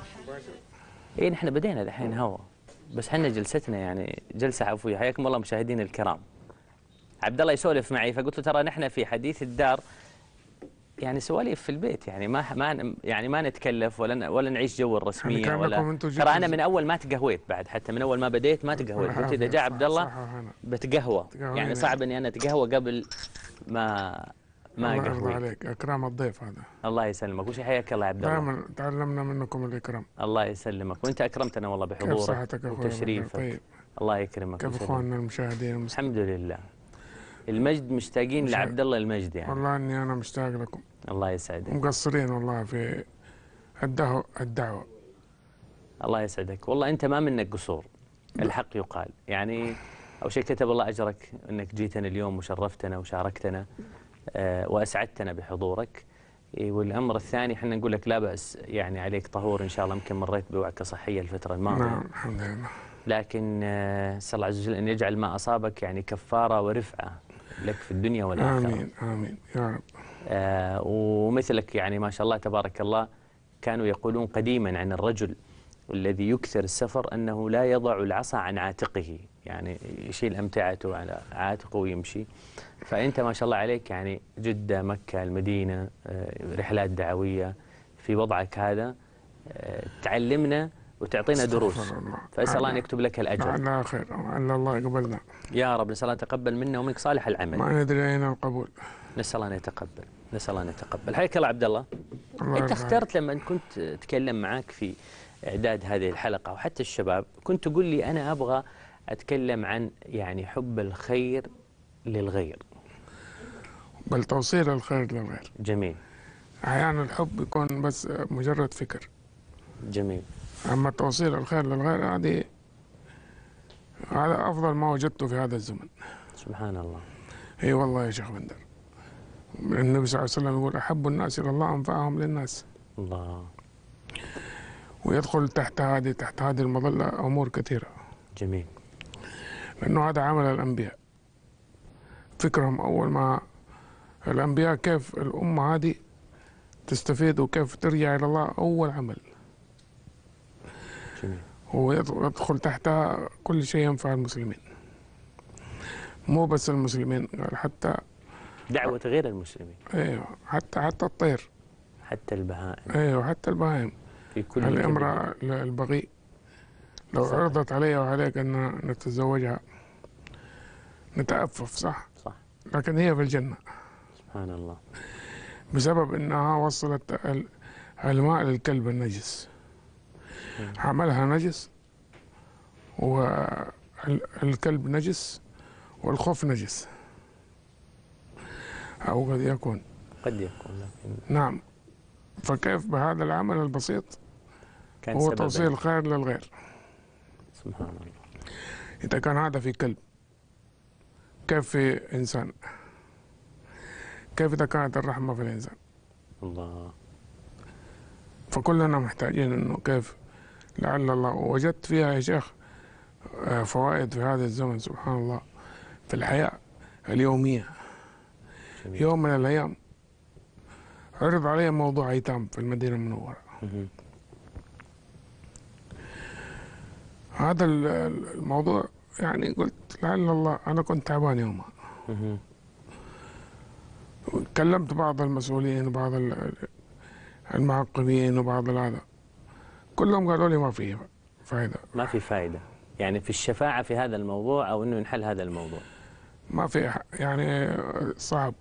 اي نحن بدينا الحين هوا، بس احنا جلستنا يعني جلسه عفويه. حياكم الله مشاهدينا الكرام. عبد الله يسولف معي فقلت له ترى نحن في حديث الدار يعني سواليف في البيت، يعني ما ما يعني ما نتكلف ولا ولا نعيش جو الرسميه يعني ولا. ترى انا من اول ما تقهويت بعد، حتى من اول ما بديت ما تقهويت. قلت اذا جاء عبد الله بتقهوى، يعني صعب اني انا اتقهوى قبل ما ما الله يرضى قهوي. عليك، اكرام الضيف هذا. الله يسلمك، وش حياك الله يا عبد الله. دائما تعلمنا منكم الاكرام. الله يسلمك، وانت اكرمتنا والله بحضورك. كيف صحتك اخوي؟ وتشريفك. طيب. الله يكرمك. كيف اخواننا المشاهدين المسلمين؟ الحمد لله. المجد مشتاقين مشاهد. لعبد الله المجد يعني. والله اني انا مشتاق لكم. الله يسعدك. مقصرين والله في الدعوه الدعوه. الله يسعدك، والله انت ما منك قصور، الحق يقال. يعني اول شيء كتب الله اجرك انك جيتنا اليوم وشرفتنا وشاركتنا آه واسعدتنا بحضورك. إيه، والامر الثاني احنا نقول لك لا باس، يعني عليك طهور ان شاء الله. يمكن مريت بوعكه صحيه الفتره الماضيه. نعم الحمد لله. لكن آه اسال الله عز وجل ان يجعل ما اصابك يعني كفاره ورفعه لك في الدنيا والاخره. امين امين يا رب. آه ومثلك يعني ما شاء الله تبارك الله، كانوا يقولون قديما عن الرجل الذي يكثر السفر أنه لا يضع العصا عن عاتقه، يعني يشيل أمتعته على عاتقه ويمشي. فأنت ما شاء الله عليك يعني جدة مكة المدينة آه رحلات دعوية في وضعك هذا آه تعلمنا وتعطينا دروس. فأسأل الله أن يكتب لك الأجر. لعلها خير، لعل الله يقبلنا. يا رب، نسأل الله يتقبل منا ومنك صالح العمل. ما ندري أين القبول. نسأل الله أن يتقبل، نسأل الله أن يتقبل. حياك الله عبد الله. الله أنت اخترت لما كنت أتكلم معك في إعداد هذه الحلقة وحتى الشباب، كنت تقول لي أنا أبغى أتكلم عن يعني حب الخير للغير، بل توصيل الخير للغير. جميل. أحيانا الحب يكون بس مجرد فكر. جميل. أما توصيل الخير للغير هذه هذا أفضل ما وجدته في هذا الزمن. سبحان الله. اي والله يا شيخ بندر، النبي صلى الله عليه وسلم يقول أحب الناس إلى الله أنفعهم للناس. الله. ويدخل تحت هذه تحت هذه المظلة أمور كثيرة. جميل. لأنه هذا عمل الأنبياء، فكرهم أول ما الأنبياء كيف الأمة هذه تستفيد وكيف ترجع إلى الله، أول عمل. جميل. ويدخل تحتها كل شيء ينفع المسلمين، مو بس المسلمين، قال حتى دعوة غير المسلمين. ايوه، حتى حتى الطير، حتى البهائم. ايوه حتى البهائم. في كل الامرأة البغي لو صح. عرضت علي وعليك أن نتزوجها نتأفف، صح؟ صح. لكن هي في الجنة. سبحان الله. بسبب أنها وصلت الماء للكلب النجس، عملها نجس والكلب نجس والخوف نجس، أو قد يكون قد يكون لكن نعم. فكيف بهذا العمل البسيط كان هو توصيل الخير للغير. سبحان الله. إذا كان هذا في كلب، كيف في إنسان؟ كيف إذا كانت الرحمة في الإنسان؟ الله. فكلنا محتاجين إنه كيف لعل الله. وجدت فيها يا شيخ فوائد في هذا الزمن سبحان الله في الحياة اليومية. جميل. يوم من الأيام عرض علي موضوع أيتام في المدينة المنورة. هذا الموضوع يعني قلت لعل الله، أنا كنت تعبان يومها. كلمت بعض المسؤولين وبعض المعقبين وبعض هذا، كلهم قالوا لي ما في فائدة. ما في فائدة يعني في الشفاعة في هذا الموضوع أو إنه ينحل هذا الموضوع؟ ما في، يعني صعب.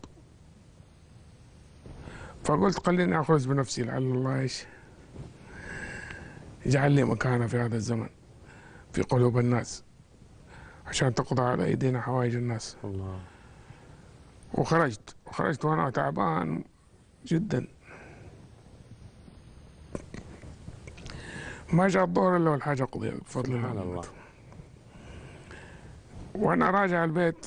فقلت خليني أخرج بنفسي لعل الله إيش اجعل لي مكانة في هذا الزمن في قلوب الناس عشان تقضى على أيدينا حوائج الناس. الله. وخرجت وخرجت وأنا تعبان جدا. ما جاء الظهر إلا والحاجة قضيت بفضل سبحان الله. الله. وأنا راجع البيت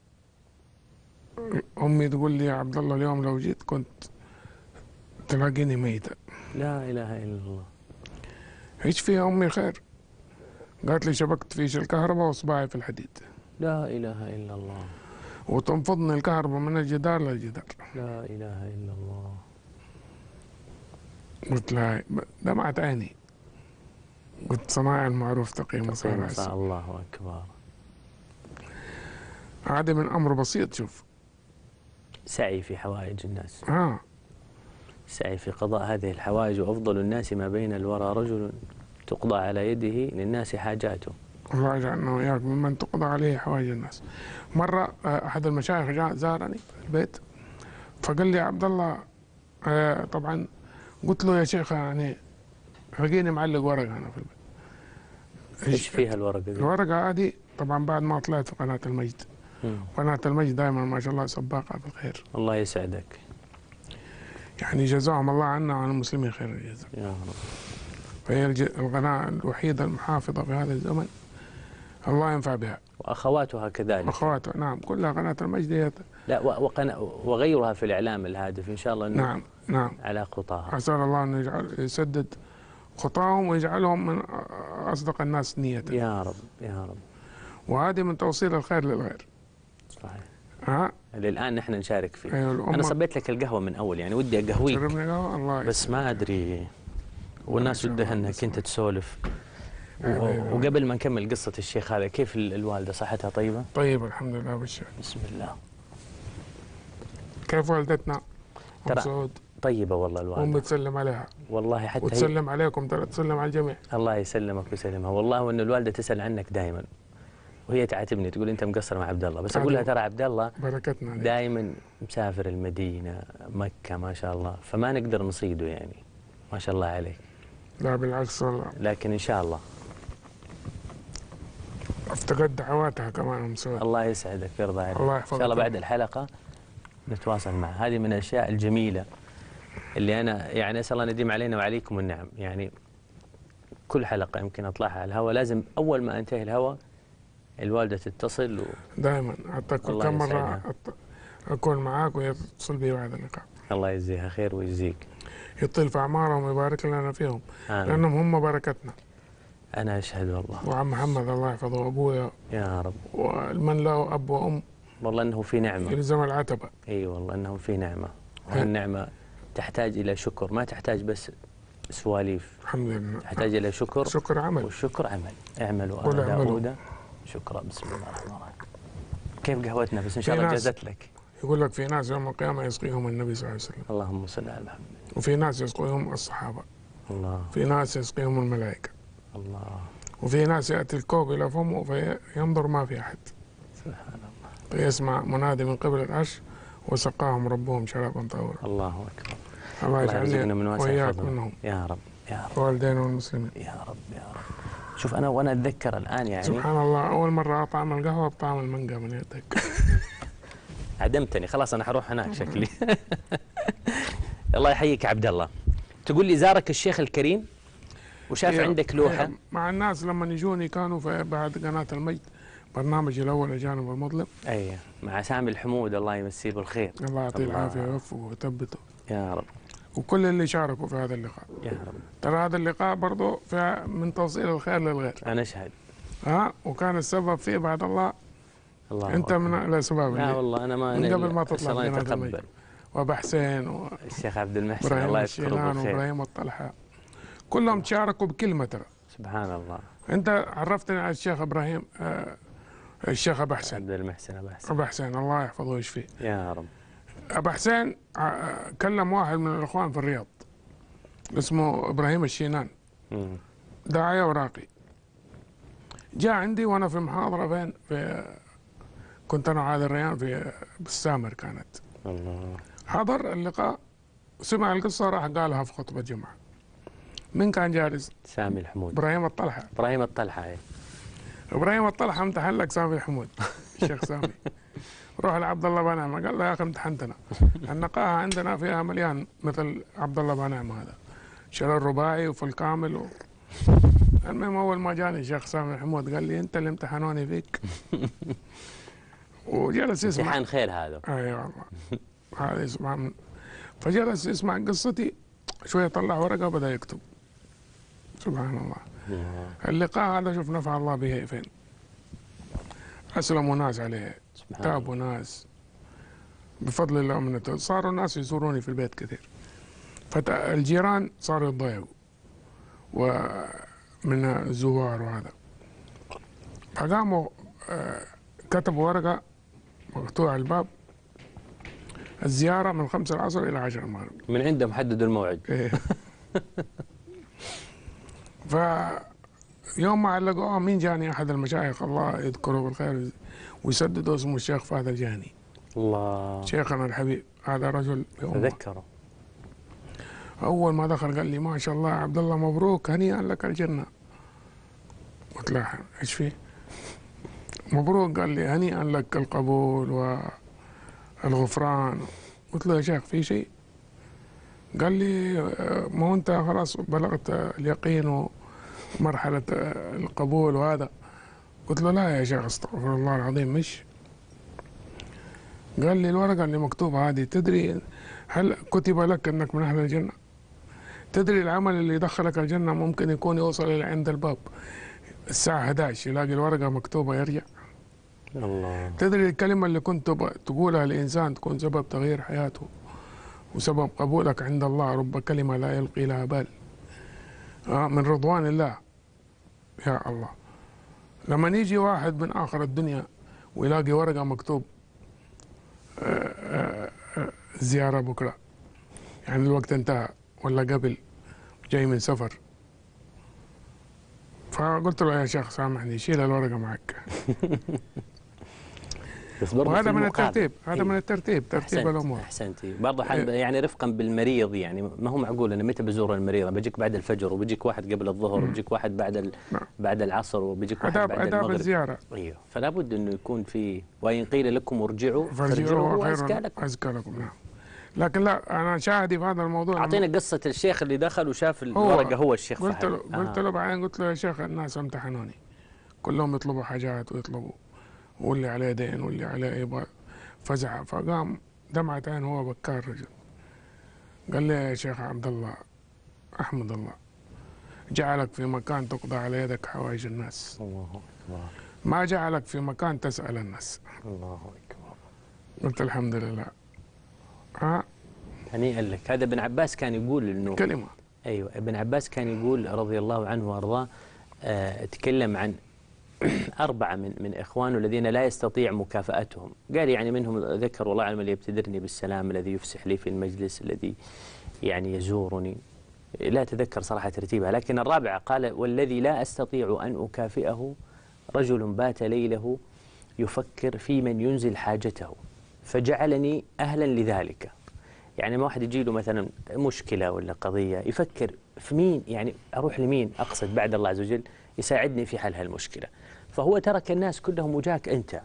أمي تقول لي يا عبد الله اليوم لو جيت كنت تلاقيني ميتة. لا إله إلا الله. ايش فيها أمي خير؟ قالت لي شبكت فيش الكهرباء وصباعي في الحديد. لا إله إلا الله. وتنفضني الكهرباء من الجدار للجدار. لا إله إلا الله. قلت لها دمعت عيني. قلت صنايع المعروف تقي تقي مصارع. مصارع. الله أكبر. عادي من أمر بسيط. شوف سعي في حوائج الناس. آه. سعي في قضاء هذه الحوائج، وأفضل الناس ما بين الورى رجل تقضى على يده للناس حاجاته. الله يجعلنا وإياك ممن تقضى عليه حوائج الناس. مرة أحد المشايخ جاء زارني في البيت فقال لي يا عبد الله، آه طبعا قلت له يا شيخ يعني لقيني معلق ورقة أنا في البيت. إيش فيها الورقة دي؟ الورقة هذه طبعا بعد ما طلعت في قناة المجد. مم. قناة المجد دائما ما شاء الله سباقة بالخير. الله يسعدك. يعني جزاهم الله عنا وعن المسلمين خير الجزاء. يا رب. فهي القناة الوحيدة المحافظة في هذا الزمن، الله ينفع بها. وأخواتها كذلك. أخواتها نعم، كلها قناة المجد هي. لا وقنا وغيرها في الإعلام الهادف إن شاء الله. نعم نعم. على خطاها. أسأل الله أن يجعل يسدد خطاهم ويجعلهم من أصدق الناس نية. يا رب يا رب. وهذه من توصيل الخير للغير. صحيح. ها الآن نحن نشارك فيه. أيوة. أنا صبيت لك القهوة من أول، يعني ودي أقهويك. شربني قهوة الله بس يسلم. ما أدري، والناس ودها أنك أنت تسولف. أيوة. وقبل ما نكمل قصة الشيخ هذا، كيف الوالدة صحتها طيبة؟ طيب الحمد لله بالشكر. بسم الله. كيف والدتنا؟ ترى سعود طيبة والله الوالدة. أم بتسلم عليها. والله حتى وتسلم عليكم، ترى تسلم على الجميع. الله يسلمك ويسلمها. والله وأن الوالدة تسأل عنك دائما، وهي تعاتبني تقول أنت مقصر مع عبد الله، بس أقول لها ترى عبد الله بركتنا عليك. دائما مسافر المدينة مكة ما شاء الله، فما نقدر نصيده يعني. ما شاء الله عليك. لا بالعكس والله. لكن إن شاء الله افتقد دعواتها كمان ام سعود. الله يسعدك ويرضى عليك. الله يحفظك. إن شاء الله بعد الحلقة نتواصل معها. هذه من الأشياء الجميلة اللي أنا يعني أسأل الله نديم علينا وعليكم النعم. يعني كل حلقة يمكن أطلعها على الهواء لازم أول ما أنتهي الهواء الوالدة تتصل و... دائما حتى كم مرة أكون معاك وهي تتصل بي بعد اللقاء. الله يجزيها خير ويجزيك. يطيل في أعمارهم ويبارك لنا فيهم. آمين. لأنهم هم بركتنا. أنا أشهد والله. وعم محمد الله يحفظه أبويا. يا رب. والمن له أب وأم والله أنه في نعمة. يلزم العتبة. أي والله أنه في نعمة، وهالنعمة تحتاج إلى شكر، ما تحتاج بس سواليف. الحمد لله. تحتاج إلى شكر. شكر عمل. والشكر عمل. اعملوا آل داود شكرا. بسم الله الرحمن الرحيم. كيف قهوتنا بس إن شاء الله جازت لك. يقول لك في ناس يوم القيامة يسقيهم النبي صلى الله عليه وسلم. اللهم صل على محمد. وفي ناس يسقيهم الصحابة. الله. في ناس يسقيهم الملائكة. الله. وفي ناس يأتي الكوب إلى فمه فينظر ما في أحد. سبحان الله. فيسمع منادي من قبل العرش وسقاهم ربهم شرابا طهورا. الله أكبر. الله يرزقنا من واسع فضله منهم. يا رب يا رب. والدينا والمسلمين. يا رب يا رب. شوف أنا وأنا أتذكر الآن يعني سبحان الله أول مرة أطعم القهوة بطعم المانجا من يدك. عدمتني خلاص، أنا حروح هناك شكلي. الله يحييك عبد الله. تقول لي زارك الشيخ الكريم وشاف هي عندك لوحة هي مع الناس لما يجوني كانوا في بعد قناة المجد برنامج الأول الجانب المظلم. أيوه مع سامي الحمود الله يمسيه بالخير. الله يعطيه العافية ويوفقه ويثبته. يا رب. وكل اللي شاركوا في هذا اللقاء. يا رب. ترى هذا اللقاء برضه من توصيل الخير للغير. أنا أشهد. ها وكان السبب فيه بعد الله. الله أنت أكبر. من الأسباب. لا والله أنا ما من قبل ما تطلع الله يتقبل. وأبا حسين و... الشيخ عبد المحسن الله يذكره بالخير. وإبراهيم الطلحة كلهم تشاركوا بكلمة ترى. سبحان الله. أنت عرفتني على الشيخ إبراهيم آه الشيخ أبا حسين. عبد المحسن أبا حسين. أبا حسين الله يحفظه ويشفيه. يا رب. أبا حسين آه كلم واحد من الإخوان في الرياض اسمه إبراهيم الشينان. مم. داعية وراقي. جاء عندي وأنا في محاضرة فين في كنت أنا وعادل الريان في بالسامر كانت. الله. حضر اللقاء سمع القصة راح قالها في خطبة جمعة. من كان جالس؟ سامي الحمود. ابراهيم الطلحه. ابراهيم الطلحه ايه. ابراهيم الطلحه امتحن لك سامي الحمود. الشيخ سامي روح لعبد الله بنعمه قال له يا اخي امتحنتنا، النقاهه عندنا فيها مليان مثل عبد الله بنعمه هذا، شال الرباعي وفي الكامل و... المهم اول ما جاني الشيخ سامي الحمود قال لي انت اللي امتحنوني فيك. وجلس يسمع. امتحان خير هذا. اي والله هذا يسمع من... فجلس يسمع قصتي شويه طلع ورقه وبدا يكتب. سبحان الله. اللقاء هذا شوف نفع الله به فين. اسلموا ناس عليه، تابوا ناس بفضل الله ومنته، صاروا الناس يزوروني في البيت كثير. فالجيران صاروا يتضايقوا ومن الزوار وهذا، فقاموا كتبوا ورقه مقطوع الباب الزياره من خمسة العصر الى عشرة المغرب. من عندهم حددوا الموعد. إيه. ف يوم ما علقوها مين جاني احد المشايخ الله يذكره بالخير ويسدده اسمه الشيخ فهد الجاني. الله. شيخنا الحبيب هذا رجل تذكره. اول ما دخل قال لي ما شاء الله عبد الله مبروك هنيئا لك الجنه. قلت له ايش فيه؟ مبروك. قال لي هنيئا لك القبول والغفران. قلت له يا شيخ في شيء؟ قال لي ما هو انت خلاص بلغت اليقين ومرحله القبول وهذا. قلت له لا يا شيخ استغفر الله العظيم مش. قال لي الورقه اللي مكتوبه هذه تدري هل كتب لك انك من اهل الجنه؟ تدري العمل اللي يدخلك الجنه ممكن يكون يوصل الى عند الباب الساعه إحدى عشر يلاقي الورقه مكتوبه يرجع. الله. تدري الكلمه اللي كنت تقولها لانسان تكون سبب تغيير حياته وسبب قبولك عند الله، رب كلمه لا يلقي لها بال. آه من رضوان الله. يا الله لما يجي واحد من اخر الدنيا ويلاقي ورقه مكتوب آآ آآ زياره بكره، يعني الوقت انتهى ولا قبل، جاي من سفر، فقلت له يا شيخ سامحني شيل الورقه معك. بس وهذا من الترتيب، هذا من الترتيب، ترتيب الامور. احسنتي برضه يعني رفقا بالمريض، يعني ما هو معقول انا متى بزور المريض؟ بيجيك بعد الفجر وبيجيك واحد قبل الظهر وبيجيك واحد بعد ال... بعد العصر وبيجيك واحد بعد المغرب. آداب الزياره. ايوه فلا بد انه يكون في وان قيل لكم ارجعوا فارجعوا هو ازكى لكم. ازكى لكم نعم. لكن لا انا شاهدي في هذا الموضوع. اعطينا قصه الشيخ اللي دخل وشاف الورقه. هو الشيخ قلت له فهد. قلت له بعدين قلت له يا شيخ الناس امتحنوني كلهم يطلبوا حاجات ويطلبوا واللي عليه دين واللي عليه يبغى فزع، فقام دمعة عين هو بكار رجل قال لي يا شيخ عبد الله احمد الله جعلك في مكان تقضى على يدك حوائج الناس. الله اكبر. ما جعلك في مكان تسأل الناس. الله اكبر. قلت الحمد لله. ها هنيئا لك. هذا ابن عباس كان يقول انه كلمة. ايوه ابن عباس كان يقول رضي الله عنه وارضاه، آه تكلم عن أربعة من من إخوانه الذين لا يستطيع مكافأتهم. قال يعني منهم ذكر والله أعلم اللي يبتدرني بالسلام، الذي يفسح لي في المجلس، الذي يعني يزورني. لا أتذكر صراحة ترتيبها، لكن الرابعة قال والذي لا أستطيع أن أكافئه رجل بات ليله يفكر في من ينزل حاجته فجعلني أهلا لذلك. يعني ما واحد يجي له مثلا مشكلة ولا قضية يفكر في مين، يعني أروح لمين أقصد بعد الله عز وجل يساعدني في حل هالمشكلة. فهو ترك الناس كلهم وجاك أنت.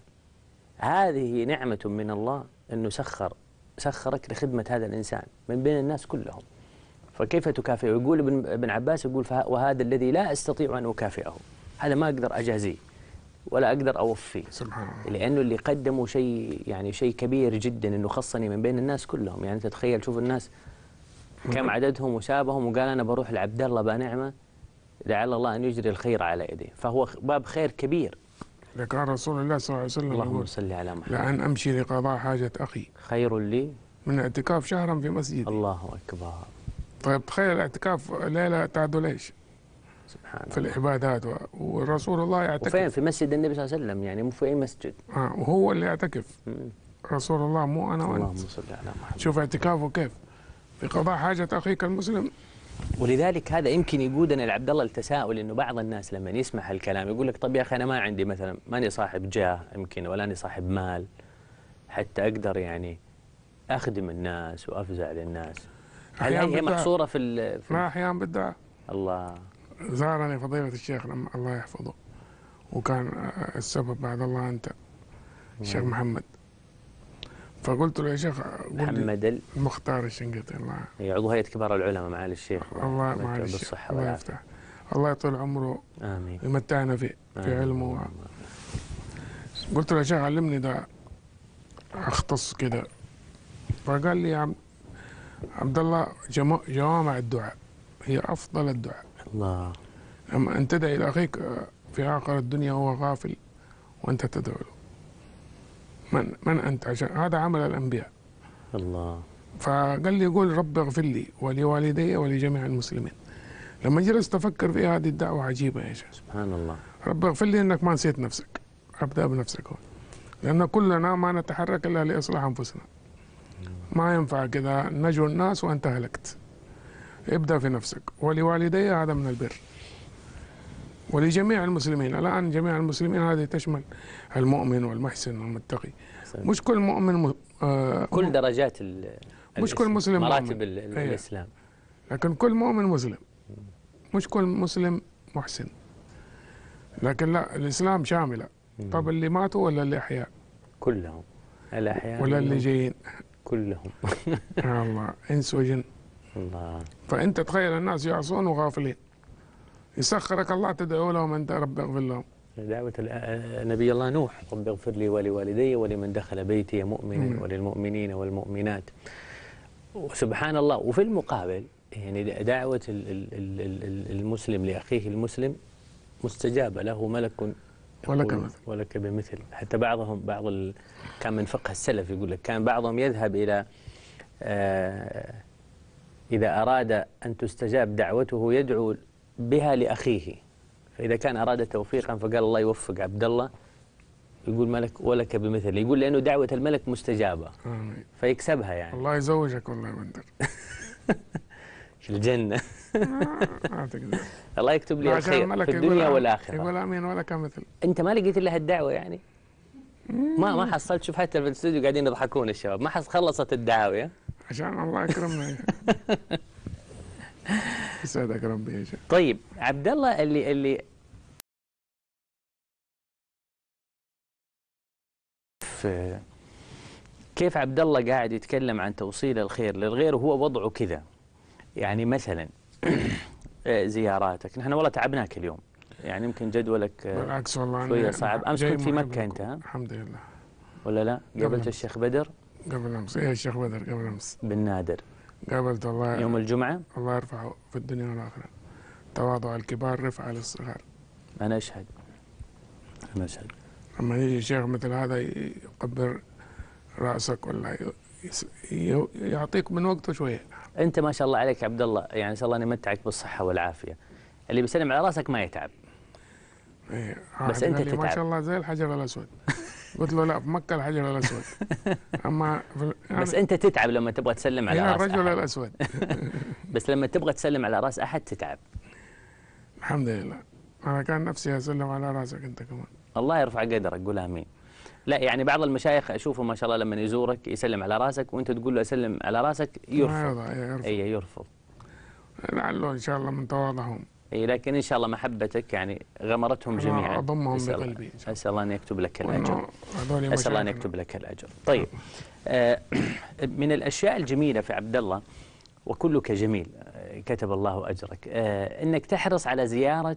هذه نعمة من الله أنه سخر سخرك لخدمة هذا الإنسان من بين الناس كلهم، فكيف تكافئه؟ يقول ابن, ابن عباس يقول وهذا الذي لا أستطيع أن أكافئه، هذا ما أقدر أجازيه ولا أقدر أوفيه سبحان الله، لأنه اللي قدموا شيء يعني شيء كبير جدا أنه خصني من بين الناس كلهم. يعني أنت تخيل شوف الناس كم عددهم وسابهم وقال أنا بروح لعبد الله بنعمة لعل الله أن يجري الخير على يديه، فهو باب خير كبير. لكان رسول الله صلى الله عليه وسلم اللهم صل على محمد لأن أمشي لقضاء حاجة أخي خير لي من اعتكاف شهرا في مسجدي. الله أكبر. طيب تخيل الاعتكاف ليلة تعدوا ليش سبحان في العبادات و... ورسول الله يعتكف وفين؟ في مسجد النبي صلى الله عليه وسلم، يعني مو في أي مسجد. آه وهو اللي يعتكف رسول الله مو أنا وأنت. اللهم صل على محمد. شوف اعتكافه كيف في قضاء حاجة أخيك المسلم. ولذلك هذا يمكن يقودنا لعبد الله التساؤل انه بعض الناس لما يسمع هالكلام يقول لك طب يا اخي انا ما عندي مثلا ماني صاحب جاه يمكن ولا اني صاحب مال حتى اقدر يعني اخدم الناس وافزع للناس. هل هي محصوره في, في ما احيانا بالدعاء الله. زارني فضيلة الشيخ لما الله يحفظه، وكان السبب بعد الله أنت الشيخ محمد. فقلت له يا شيخ محمد المختار الشنقيطي، الله عضو هيئة كبار العلماء معالي الشيخ، الله معالي الشيخ الله يفتح، الله يطول عمره آمين، يمتعنا فيه في علمه. قلت له يا شيخ علمني ده اختص كده. فقال لي يا عبد الله جوامع الدعاء هي افضل الدعاء. الله. اما ان تدعي لاخيك في اخر الدنيا وهو غافل وانت تدعو له، من من انت؟ عشان هذا عمل الانبياء. الله. فقال لي قول رب اغفر لي ولوالدي ولجميع المسلمين. لما جلست افكر في هذه الدعوه عجيبه يا شيخ. سبحان الله. رب اغفر لي انك ما نسيت نفسك، ابدا بنفسك هون، لان كلنا ما نتحرك الا لاصلاح انفسنا. ما ينفع كذا نجو الناس وانت هلكت. ابدا في نفسك. ولوالدي هذا من البر، ولجميع المسلمين. الان جميع المسلمين هذه تشمل المؤمن والمحسن والمتقي. مش كل مؤمن م... آه كل درجات ال مش كل مسلم مراتب الاسلام، لكن كل مؤمن مسلم. مش كل مسلم محسن، لكن لا، الاسلام شامله. طب اللي ماتوا ولا اللي احياء؟ كلهم. الاحياء ولا اللي جايين؟ كلهم. يا الله، انس وجن. الله. فانت تخيل الناس يعصون وغافلين، يسخرك الله تدعو لهم انت رب اغفر لهم. دعوة نبي الله نوح رب اغفر لي ولوالدي ولمن دخل بيتي مؤمنا وللمؤمنين والمؤمنات. وسبحان الله. وفي المقابل يعني دعوة المسلم لأخيه المسلم مستجابة له، ملك ولك بمثل ولك بمثل. حتى بعضهم بعض ال... كان من فقه السلف يقول لك كان بعضهم يذهب إلى آه إذا أراد أن تستجاب دعوته يدعو بها لأخيه، فإذا كان أراد توفيقا فقال الله يوفق عبد الله، يقول ملك ولك بمثل، يقول لأنه دعوة الملك مستجابة. آمين. فيكسبها يعني. الله يزوجك والله يا بندر. في الجنة. الله يكتب لي الخير في الدنيا والآخرة. يقول آمين ولك مثل. أنت ما لقيت إلا هالدعوة يعني؟ ما ما حصلت. شوف حتى في الاستوديو قاعدين يضحكون الشباب، ما حصل خلصت الدعاوي. عشان الله يكرمنا. يسعدك ربي يا شيخ. طيب عبد الله، اللي اللي كيف عبد الله قاعد يتكلم عن توصيل الخير للغير وهو وضعه كذا؟ يعني مثلا زياراتك، نحن والله تعبناك اليوم، يعني يمكن جدولك بالعكس والله شويه صعب. امس كنت في مكه انت؟ ها الحمد لله. ولا لا؟ قابلت الشيخ بدر؟ قبل امس. ايه الشيخ بدر قبل امس. بن نادر قابلت والله يوم الجمعه. الله يرفعه في الدنيا والاخره. تواضع الكبار رفعه للصغار. انا اشهد. انا اشهد. لما يجي شيخ مثل هذا يقبر راسك ولا يعطيك من وقته شويه. انت ما شاء الله عليك يا عبد الله، يعني نسال الله ان يمتعك بالصحه والعافيه. اللي بيسلم على راسك ما يتعب. ايه بس انت تتعب ما شاء الله زي الحجر الاسود. قلت له لا، في مكه الحجر الاسود. اما يعني بس انت تتعب لما تبغى تسلم على راس الرجل أحد. الاسود. بس لما تبغى تسلم على راس احد تتعب. الحمد لله. انا كان نفسي اسلم على راسك انت كمان. الله يرفع قدرك، قول امين. لا يعني بعض المشايخ اشوفه ما شاء الله لما يزورك يسلم على راسك وانت تقول له اسلم على راسك يرفض. يرفض. اي يرفض. لعله ان شاء الله من تواضعهم. اي لكن ان شاء الله محبتك يعني غمرتهم جميعا. اضمهم بقلبي. اسال الله ان يكتب لك الاجر. اسال الله ان يكتب لك الاجر. طيب آه من الاشياء الجميله في عبد الله، وكلك جميل كتب الله اجرك، آه انك تحرص على زياره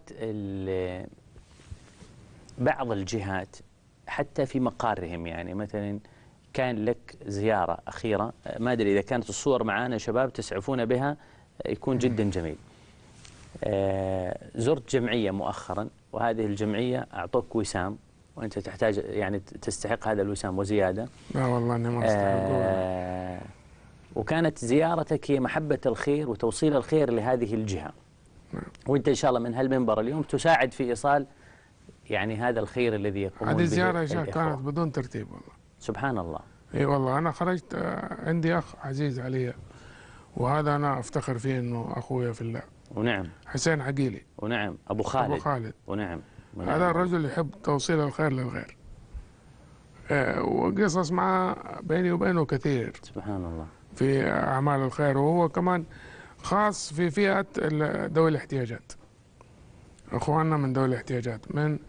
بعض الجهات حتى في مقارهم. يعني مثلا كان لك زيارة أخيرة، ما أدري إذا كانت الصور معانا شباب تسعفون بها يكون جدا جميل. آه زرت جمعية مؤخرا، وهذه الجمعية أعطوك وسام وأنت تحتاج يعني تستحق هذا الوسام وزيادة. لا والله أنا ما أستحقه. آه وكانت زيارتك هي محبة الخير وتوصيل الخير لهذه الجهة. وأنت إن شاء الله من هالمنبر اليوم تساعد في إيصال يعني هذا الخير الذي يقومون به. هذه الزيارة كانت بدون ترتيب والله. سبحان الله. اي والله انا خرجت عندي اخ عزيز علي، وهذا انا افتخر فيه انه اخويا في الله. ونعم. حسين عقيلي. ونعم. ابو خالد. ابو خالد. ونعم. ونعم. هذا الرجل يحب توصيل الخير للغير. آه وقصص معه بيني وبينه كثير. سبحان الله. في اعمال الخير، وهو كمان خاص في فئة ذوي الاحتياجات، اخواننا من ذوي الاحتياجات، من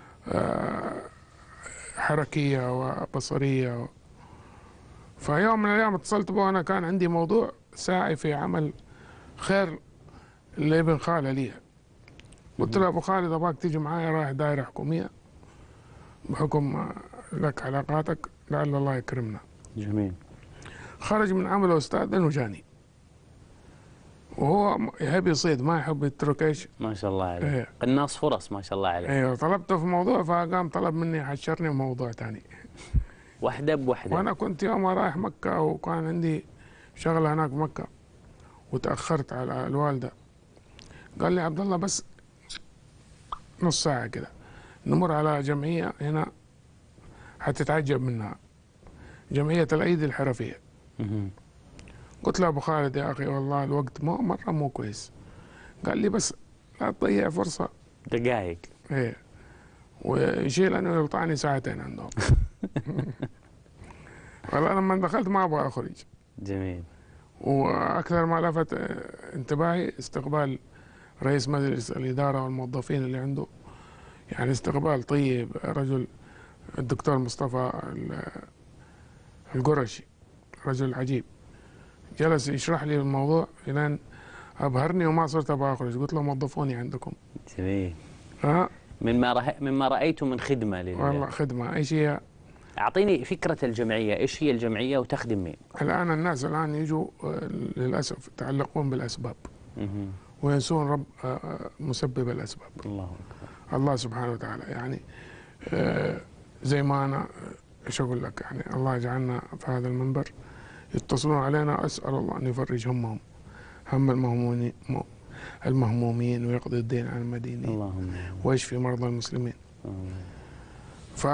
حركية وبصرية. فيوم من الايام اتصلت به، انا كان عندي موضوع ساعي في عمل خير لابن خاله لي. قلت له ابو خالد ابغاك تيجي معايا، رايح دائرة حكومية بحكم لك علاقاتك، لعل الله يكرمنا. جميل. خرج من عمله استاذ وجاني، وهو يحب يصيد، ما يحب يترك ايش. ما شاء الله عليه. ايه. قناص فرص ما شاء الله عليه. ايوه، طلبته في موضوع فقام طلب مني حشرني بموضوع ثاني. وحده بوحده. وانا كنت يوم رايح مكه، وكان عندي شغله هناك مكه، وتاخرت على الوالده. قال لي عبد الله بس نص ساعه كده نمر على جمعيه هنا حتتعجب منها، جمعيه الايدي الحرفيه. قلت له ابو خالد يا اخي والله الوقت مو مره مو كويس. قال لي بس لا تضيع فرصه. دقائق. ايه. ويشيل انه يقطعني ساعتين عندهم. والله لما دخلت ما ابغى اخرج. جميل. واكثر ما لفت انتباهي استقبال رئيس مجلس الاداره والموظفين اللي عنده، يعني استقبال طيب، رجل الدكتور مصطفى القرشي، رجل عجيب. جلس يشرح لي الموضوع لين ابهرني وما صرت ابغى اخرج. قلت له موظفوني عندكم. جميل. ها مما رأ... مما رايته من خدمه لله. والله خدمه. ايش هي؟ اعطيني فكره الجمعيه، ايش هي الجمعيه وتخدم مين؟ الان الناس الان يجوا للاسف يتعلقون بالاسباب مه. وينسون رب مسبب الاسباب. الله اكبر. الله سبحانه وتعالى. يعني زي ما انا ايش اقول لك، يعني الله يجعلنا في هذا المنبر يتصلون علينا، اسال الله ان يفرج همهم، هم المهمومين المهمومين ويقضي الدين عن المدينين، اللهم ويشفي مرضى المسلمين. ف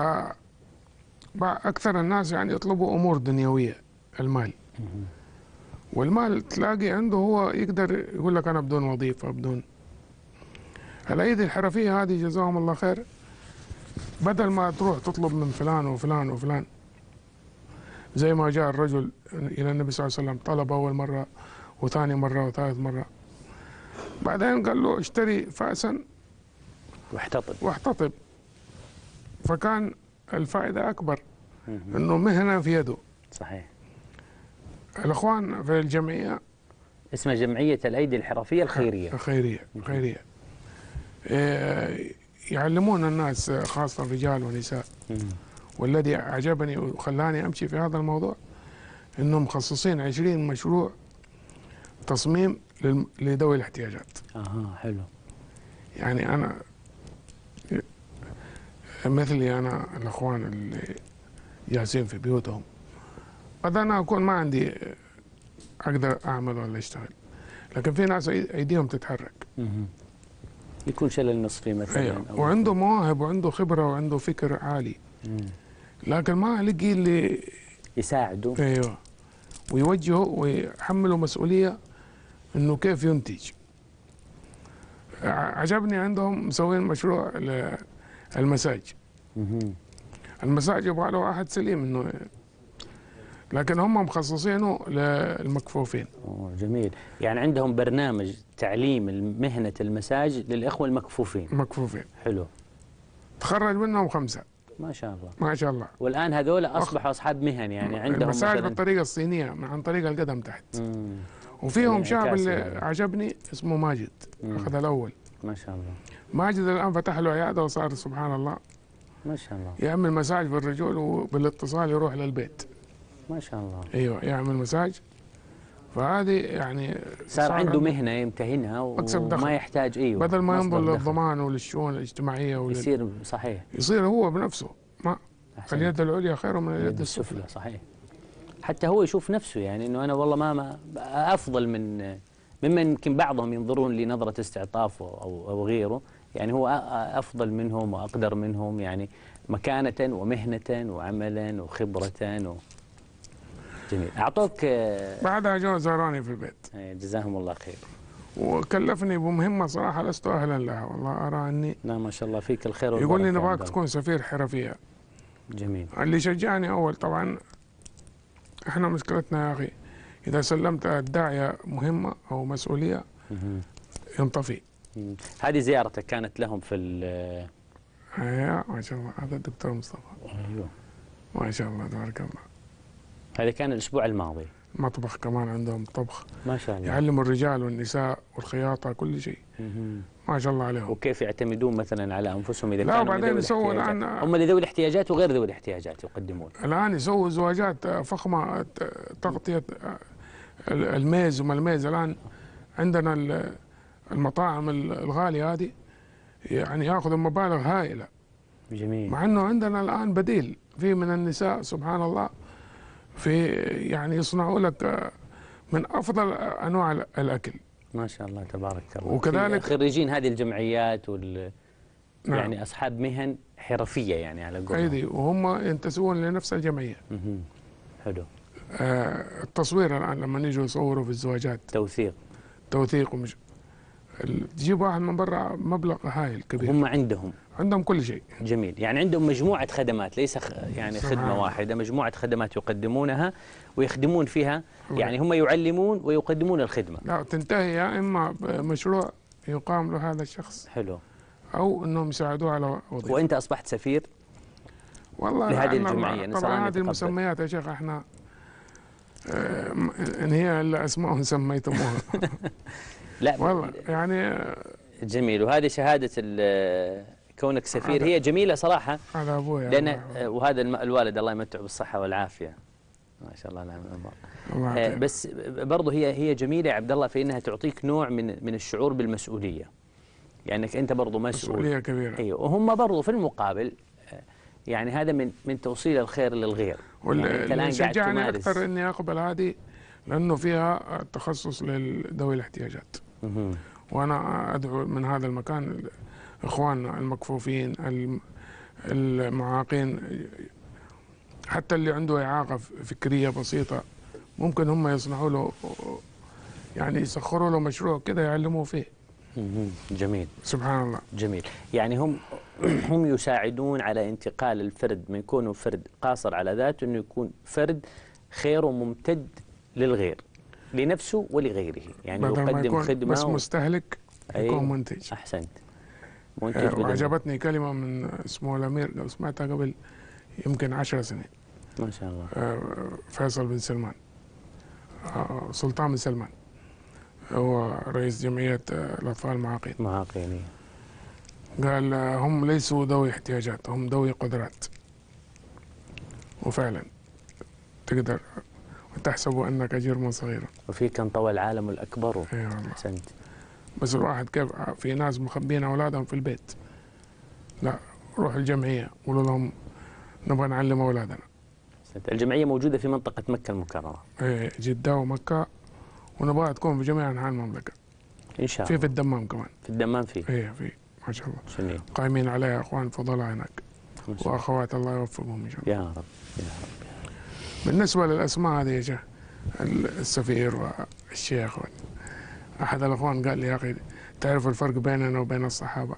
اكثر الناس يعني يطلبوا امور دنيويه، المال. والمال تلاقي عنده هو يقدر يقول لك انا بدون وظيفه، بدون. الايدي الحرفيه هذه جزاهم الله خير، بدل ما تروح تطلب من فلان وفلان وفلان، زي ما جاء الرجل الى النبي صلى الله عليه وسلم طلب اول مره وثاني مره وثالث مره، بعدين قال له اشتري فأسا واحتطب واحتطب. فكان الفائده اكبر انه مهنه في يده. صحيح. الاخوان في الجمعيه اسمها جمعيه الايدي الحرفيه الخيريه. الخيريه الخيريه يعلمون الناس خاصه الرجال والنساء. والذي اعجبني وخلاني امشي في هذا الموضوع انهم مخصصين عشرين مشروع تصميم لذوي الاحتياجات. اها حلو. يعني انا مثلي انا الاخوان اللي جالسين في بيوتهم، قد انا اكون ما عندي اقدر اعمل ولا اشتغل، لكن في ناس ايديهم تتحرك. يكون شلل نصفي مثلا. أيوه. وعنده مواهب وعنده خبره وعنده فكر عالي. مم. لكن ما لقي اللي يساعده. ايوه. ويوجهه ويحمله مسؤوليه انه كيف ينتج. عجبني عندهم مسوين مشروع المساج. المساج يبغى له احد سليم انه، لكن هم مخصصينه للمكفوفين. أوه جميل. يعني عندهم برنامج تعليم مهنه المساج للاخوه المكفوفين. مكفوفين. حلو. تخرج منهم خمسه. ما شاء الله. ما شاء الله. والان هذول اصبحوا اصحاب مهن، يعني عندهم المساج بالطريقه الصينيه عن طريق القدم تحت. مم. وفيهم شاب اللي عجبني اسمه ماجد، اخذ الاول. ما شاء الله. ماجد الان فتح له عياده وصار سبحان الله ما شاء الله يعمل مساج في الرجل وبالاتصال يروح للبيت. ما شاء الله. ايوه يعمل مساج. فهذه يعني صار, صار عنده مهنه يمتهنها وما يحتاج. ايوه بدل ما ينظر للضمان وللشؤون الاجتماعيه ولل... يصير صحيح يصير هو بنفسه. ما اليد العليا خير من اليد السفلى. صحيح. حتى هو يشوف نفسه يعني انه انا والله ما, ما افضل من ممن يمكن بعضهم ينظرون لنظره استعطاف او او غيره، يعني هو افضل منهم واقدر منهم، يعني مكانه ومهنه وعملا وخبره و... جميل. اعطوك بعدها جو زاروني في البيت. جزاهم الله خير. وكلفني بمهمه صراحه لست اهلا لها، والله ارى اني لا ما شاء الله فيك الخير والبركه. يقول لي نبغاك تكون سفير حرفيه. جميل. اللي شجعني اول طبعا احنا مشكلتنا يا اخي إذا سلمت الداعية مهمة أو مسؤولية ينطفي. هذه زيارتك كانت لهم في ال ايوه ما شاء الله. هذا الدكتور مصطفى. ايوه ما شاء الله تبارك الله. هذا كان الأسبوع الماضي. مطبخ كمان عندهم طبخ. ما شاء الله. يعلموا الرجال والنساء والخياطة كل شيء. ما شاء الله عليهم. وكيف يعتمدون مثلا على أنفسهم إذا لا كانوا وبعدين يسووا الآن هم لذوي الاحتياجات وغير ذوي الاحتياجات يقدمون. الآن يسووا زواجات فخمة تغطية الميز وما الميز. الآن عندنا المطاعم الغالية هذه يعني ياخذوا مبالغ هائلة. جميل. مع انه عندنا الآن بديل في من النساء سبحان الله في يعني يصنعوا لك من أفضل أنواع الأكل. ما شاء الله تبارك الله. وكذلك خريجين هذه الجمعيات وال نعم. يعني أصحاب مهن حرفية يعني على قولهم. أيدي وهم ينتسبون لنفس الجمعية. مهم. حلو. آه التصوير الآن لما يجوا يصوروا في الزواجات توثيق توثيق ومش تجيب واحد من برا مبلغ هائل كبير. هم عندهم عندهم كل شيء. جميل. يعني عندهم مجموعة خدمات ليس خ... يعني سبحان خدمة الله. واحدة، مجموعة خدمات يقدمونها ويخدمون فيها. يعني هم يعلمون ويقدمون الخدمة. لا تنتهي يا إما بمشروع يقام له هذا الشخص حلو. أو أنهم يساعدوه على وظيفة. وأنت أصبحت سفير والله لهذه لعل الجمعية. الله. طبعا هذه المسميات يا شيخ احنا آه إن هي إلا أسماء سميتموها. لا والله يعني جميل. وهذه شهادة كونك سفير هي جميلة صراحة. على أبوي لأن وهذا الوالد الله يمتعه بالصحة والعافية ما شاء الله. نعم الله. آه بس برضه هي هي جميلة يا عبد الله في انها تعطيك نوع من من الشعور بالمسؤولية. يعني انك انت برضه مسؤول. مسؤولية كبيرة. ايوه. وهم برضه في المقابل يعني هذا من من توصيل الخير للغير. واللي شجعني اكثر اني اقبل هذه لانه فيها تخصص لذوي الاحتياجات. وانا ادعو من هذا المكان اخواننا المكفوفين المعاقين حتى اللي عنده إعاقة فكرية بسيطة ممكن هم يصنعوا له يعني يسخروا له مشروع كذا يعلموه فيه. جميل. سبحان الله. جميل. يعني هم هم يساعدون على انتقال الفرد من كونه فرد قاصر على ذاته انه يكون فرد خيره ممتد للغير لنفسه ولغيره. يعني يقدم خدمة بس مستهلك يكون أيه. منتج. أحسنت. منتج. وعجبتني كلمة من اسمه الأمير لو سمعتها قبل يمكن عشر سنين. ما شاء الله. فيصل بن سلمان سلطان بن سلمان هو رئيس جمعية الأطفال المعاقين. معاقين. قال هم ليسوا ذوي احتياجات هم ذوي قدرات. وفعلا تقدر وتحسب أنك جرم صغير وفيك انطوى العالم الأكبر. اي والله. أحسنت. بس الواحد كيف في ناس مخبين أولادهم في البيت. لا روح الجمعية قولوا لهم نبغى نعلم أولادنا. الجمعية موجودة في منطقة مكة المكرمة. ايه جدة ومكة ونبغاها تكون في جميع أنحاء المملكة. إن شاء الله. في في الدمام كمان. في الدمام في. ايه في ما شاء الله. جميل. قائمين عليها أخوان فضلاء هناك. وأخوات الله يوفقهم إن شاء الله. يا رب يا رب. بالنسبة للأسماء هذه يا شيخ السفير والشيخ أحد الأخوان قال لي يا أخي تعرف الفرق بيننا وبين الصحابة؟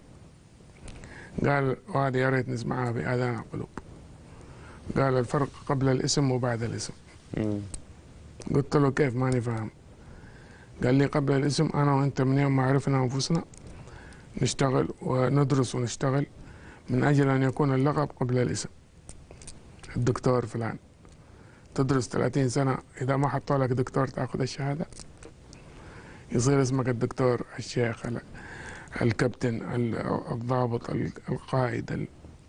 قال وهذه يا ريت نسمعها بآذان القلوب. قال الفرق قبل الاسم وبعد الاسم. مم. قلت له كيف ماني فاهم؟ قال لي قبل الاسم أنا وأنت من يوم ما عرفنا أنفسنا نشتغل وندرس ونشتغل من أجل أن يكون اللقب قبل الاسم. الدكتور فلان تدرس ثلاثين سنة إذا ما حطوا لك دكتور تأخذ الشهادة يصير اسمك الدكتور الشيخ الكابتن الضابط القائد.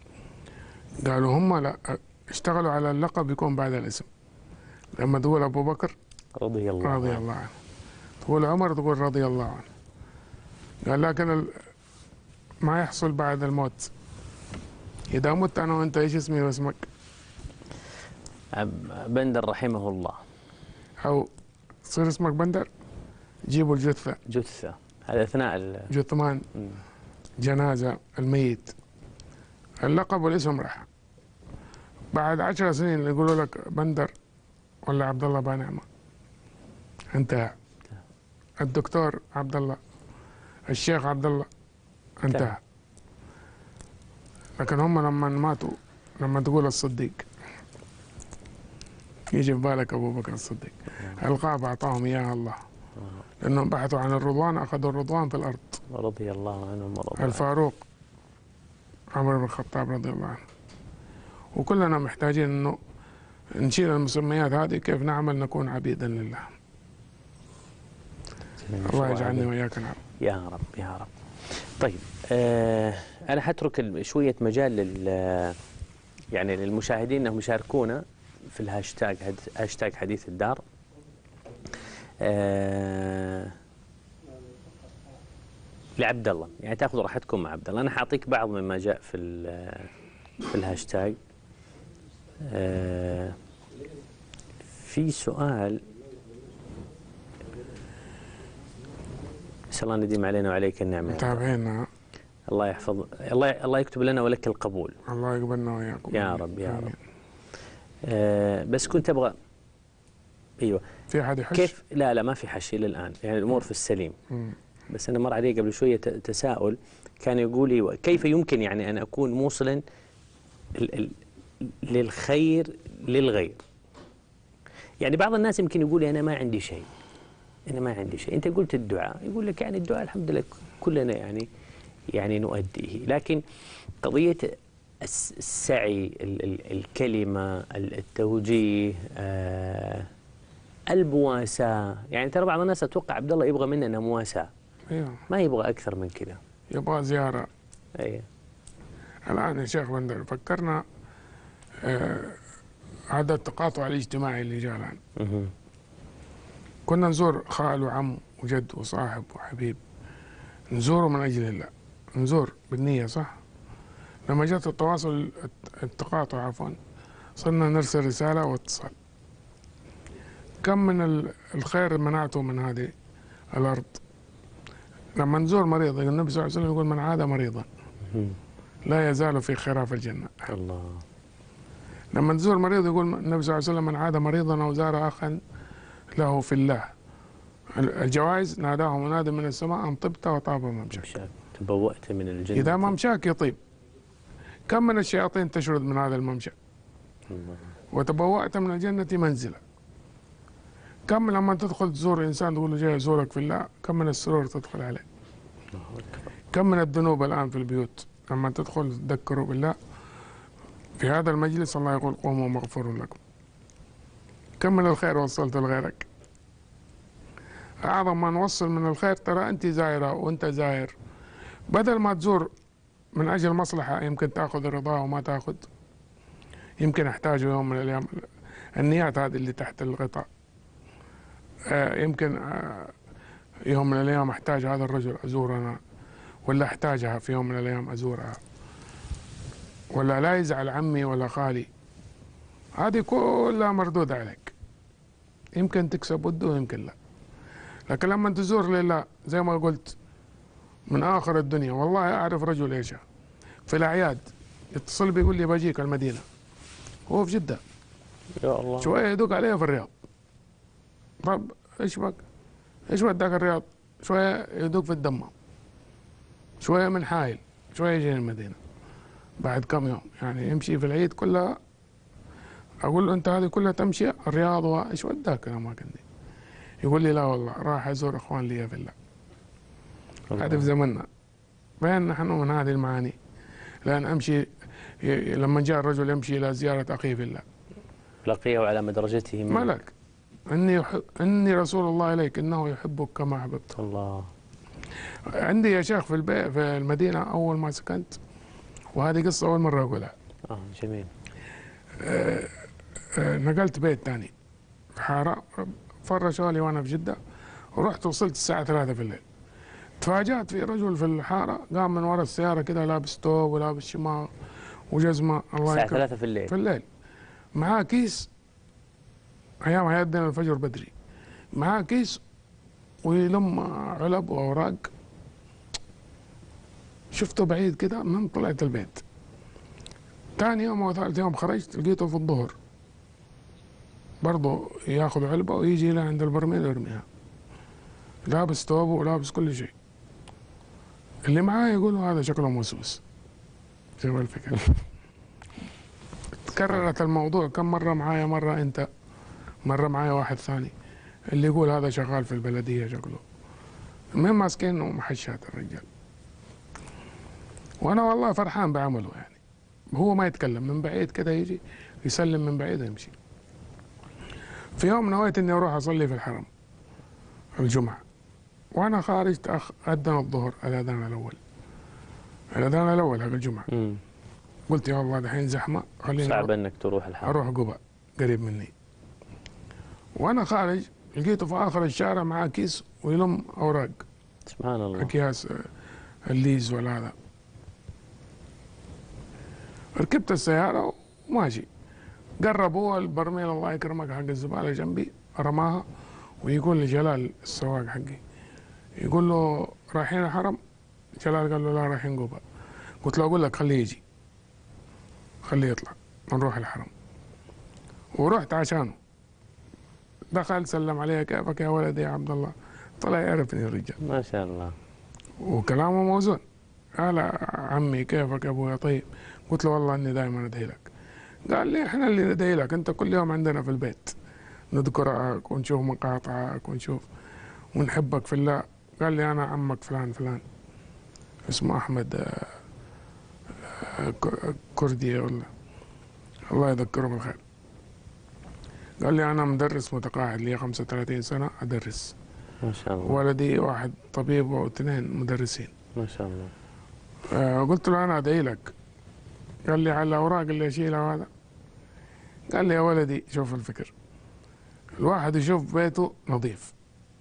قالوا هم لا اشتغلوا على اللقب يكون بعد الاسم. لما تقول أبو بكر رضي الله عنه رضي الله عنه تقول عمر تقول رضي الله عنه. قال لكن ما يحصل بعد الموت. إذا مت أنا وأنت إيش اسمي واسمك؟ بندر رحمه الله. أو تصير اسمك بندر جيبوا الجثة. جثة هذا أثناء جثمان جنازة الميت. اللقب والاسم راح. بعد عشر سنين يقولوا لك بندر ولا عبد الله بانعمة انتهى. الدكتور عبد الله الشيخ عبد الله انتهى. لكن هم لما ماتوا لما تقول الصديق يجي في بالك ابو بكر الصديق. القاب اعطاهم اياها الله، لانهم بحثوا عن الرضوان اخذوا الرضوان في الارض. رضي الله عنهم ورضوا الفاروق عمر بن الخطاب رضي الله عنه. وكلنا محتاجين انه نشيل المسميات هذه، كيف نعمل نكون عبيدا لله. الله يجعلني وإياك نعم. يا رب يا رب. طيب آه أنا حترك شوية مجال لل يعني للمشاهدين أنهم يشاركونا في الهاشتاج هاشتاج حديث الدار. آه لعبد الله، يعني تاخذوا راحتكم مع عبد الله. أنا حأعطيك بعض مما جاء في في الهاشتاج. آه في سؤال، نسأل الله أن يديم علينا وعليك النعمة. متابعينا الله يحفظ، الله الله يكتب لنا ولك القبول. الله يقبلنا وياكم يا رب يا رب. آه بس كنت أبغى، أيوه، في أحد يحش؟ كيف؟ لا لا ما في حش إلى الآن، يعني الأمور في السليم. مم. بس أنا مر علي قبل شوية تساؤل كان يقول لي كيف يمكن يعني أن أكون موصلا للخير للغير. يعني بعض الناس يمكن يقول لي أنا ما عندي شيء، أنا ما عندي شيء. أنت قلت الدعاء، يقول لك يعني الدعاء الحمد لله كلنا يعني يعني نؤديه، لكن قضية السعي، الكلمة، التوجيه، آه المواساة. يعني ترى بعض الناس أتوقع عبد الله يبغى مننا مواساة، أيوه، ما يبغى أكثر من كذا، يبغى زيارة. أيوه. الآن يا شيخ بندر فكرنا آه هذا التقاطع الاجتماعي اللي جاء الآن. كنا نزور خال وعم وجد وصاحب وحبيب، نزوره من أجل الله، نزور بالنية صح. لما جاءت التواصل التقاطع عفوا صرنا نرسل رسالة واتصال. كم من الخير منعته من هذه الأرض. لما نزور مريض النبي صلى الله عليه وسلم يقول من عاد مريضا لا يزال في خراف الجنة. الله. لما نزور مريض يقول النبي صلى الله عليه وسلم من عاد مريضا أو زار أخا له في الله. الجوائز ناداه مناد من السماء أن طبت وطاب ممشاك، تبوأت من الجنة. إذا ممشاك يطيب. كم من الشياطين تشرد من هذا الممشى. الله. وتبوأت من الجنة منزلا. كم لما تدخل تزور إنسان تقول له جاي أزورك في الله، كم من السرور تدخل عليه. كم من الذنوب الآن في البيوت لما تدخل تذكروا بالله. في هذا المجلس الله يقول قوموا مغفور لكم. كم من الخير وصلت لغيرك. أعظم ما نوصل من الخير ترى أنت زائرة وأنت زائر، بدل ما تزور من أجل مصلحة يمكن تأخذ رضاه وما تأخذ، يمكن أحتاجه يوم من الأيام. النيات هذه اللي تحت الغطاء، آه يمكن آه يوم من الأيام أحتاج هذا الرجل أزور أنا، ولا أحتاجها في يوم من الأيام أزورها، ولا لا يزعل عمي ولا خالي. هذه كلها مردودة عليك، يمكن تكسب وده ويمكن لا. لكن لما تزور لله زي ما قلت من آخر الدنيا. والله أعرف رجل إيش في الأعياد يتصل بيقول لي بجيك المدينة، هو في جدة، يا الله، شوية يدق عليه في الرياض. طب إيش بك؟ إيش وداك الرياض؟ شوية يدق في الدمام، شوية من حايل، شوية يجي المدينة. بعد كم يوم يعني يمشي في العيد كلها. أقول له أنت هذه كلها تمشي الرياض وإيش وداك الأماكن دي؟ يقول لي لا والله راح أزور إخوان لي في الله. هذا في زمننا. بين نحن من هذه المعاني. لأن أمشي لما جاء الرجل يمشي إلى زيارة أخيه في الله، لقيه على مدرجته ملك. إني يحب إني رسول الله إليك إنه يحبك كما أحببته. الله. عندي يا شيخ في البيت في المدينة أول ما سكنت، وهذه قصة أول مرة أقولها. آه جميل. آه آه نقلت بيت ثاني في حارة، فرشوا لي وأنا في جدة، ورحت وصلت الساعة ثلاثة في الليل. تفاجأت في رجل في الحارة قام من وراء السيارة كده لابس توب ولابس شماغ وجزمة، الله الساعة يكرم، ثلاثة في الليل في الليل معاه كيس، أيام هيدنا الفجر بدري، معاه كيس ويلم علب وأوراق. شفته بعيد كده من طلعت البيت. ثاني يوم أو ثالث يوم خرجت لقيته في الظهر برضه ياخذ علبة ويجي لها عند البرميل ويرميها، لابس ثوبه ولابس كل شيء. اللي معاه يقولوا هذا شكله موسوس. شوف الفكرة. تكررت الموضوع كم مرة معايا. مرة أنت مرة معايا واحد ثاني اللي يقول هذا شغال في البلدية شكله. المهم ماسكينه محشات الرجال. وانا والله فرحان بعمله يعني. هو ما يتكلم، من بعيد كده يجي يسلم من بعيد ويمشي. في يوم نويت اني اروح اصلي في الحرم الجمعة، وانا خارج تأخ اذن الظهر الاذان الاول. الاذان الاول حق الجمعة. مم. قلت يا الله دحين زحمة، خليني صعب انك تروح الحرم. اروح قباء قريب مني. وانا خارج لقيته في اخر الشارع معاه كيس ويلم اوراق. سبحان الله. اكياس الليز ولا هذا. ركبت السيارة وماشي. قربوا البرميل الله يكرمك حق الزبالة جنبي، رماها ويقول لجلال السواق حقي، يقول له رايحين الحرم؟ جلال قال له لا رايحين قباء. قلت له اقول لك خليه يجي، خليه يطلع ونروح الحرم. ورحت عشانه. دخل سلم علي، كيفك يا ولدي يا عبد الله؟ طلع يعرفني الرجال ما شاء الله، وكلامه موزون. هلا عمي كيفك يا ابويا؟ طيب. قلت له والله اني دائما ادعي لك. قال لي احنا اللي ندعي لك، انت كل يوم عندنا في البيت نذكرك ونشوف مقاطعك ونشوف ونحبك في الله. قال لي انا عمك فلان فلان اسمه احمد كردي ولا الله يذكره بالخير. قال لي انا مدرس متقاعد لي خمسة وثلاثين سنة ادرس. ما شاء الله. ولدي واحد طبيب واثنين مدرسين. ما شاء الله. آه قلت له انا ادعي لك. قال لي على الاوراق اللي اشيلها هذا. قال لي يا ولدي شوف الفكر، الواحد يشوف بيته نظيف،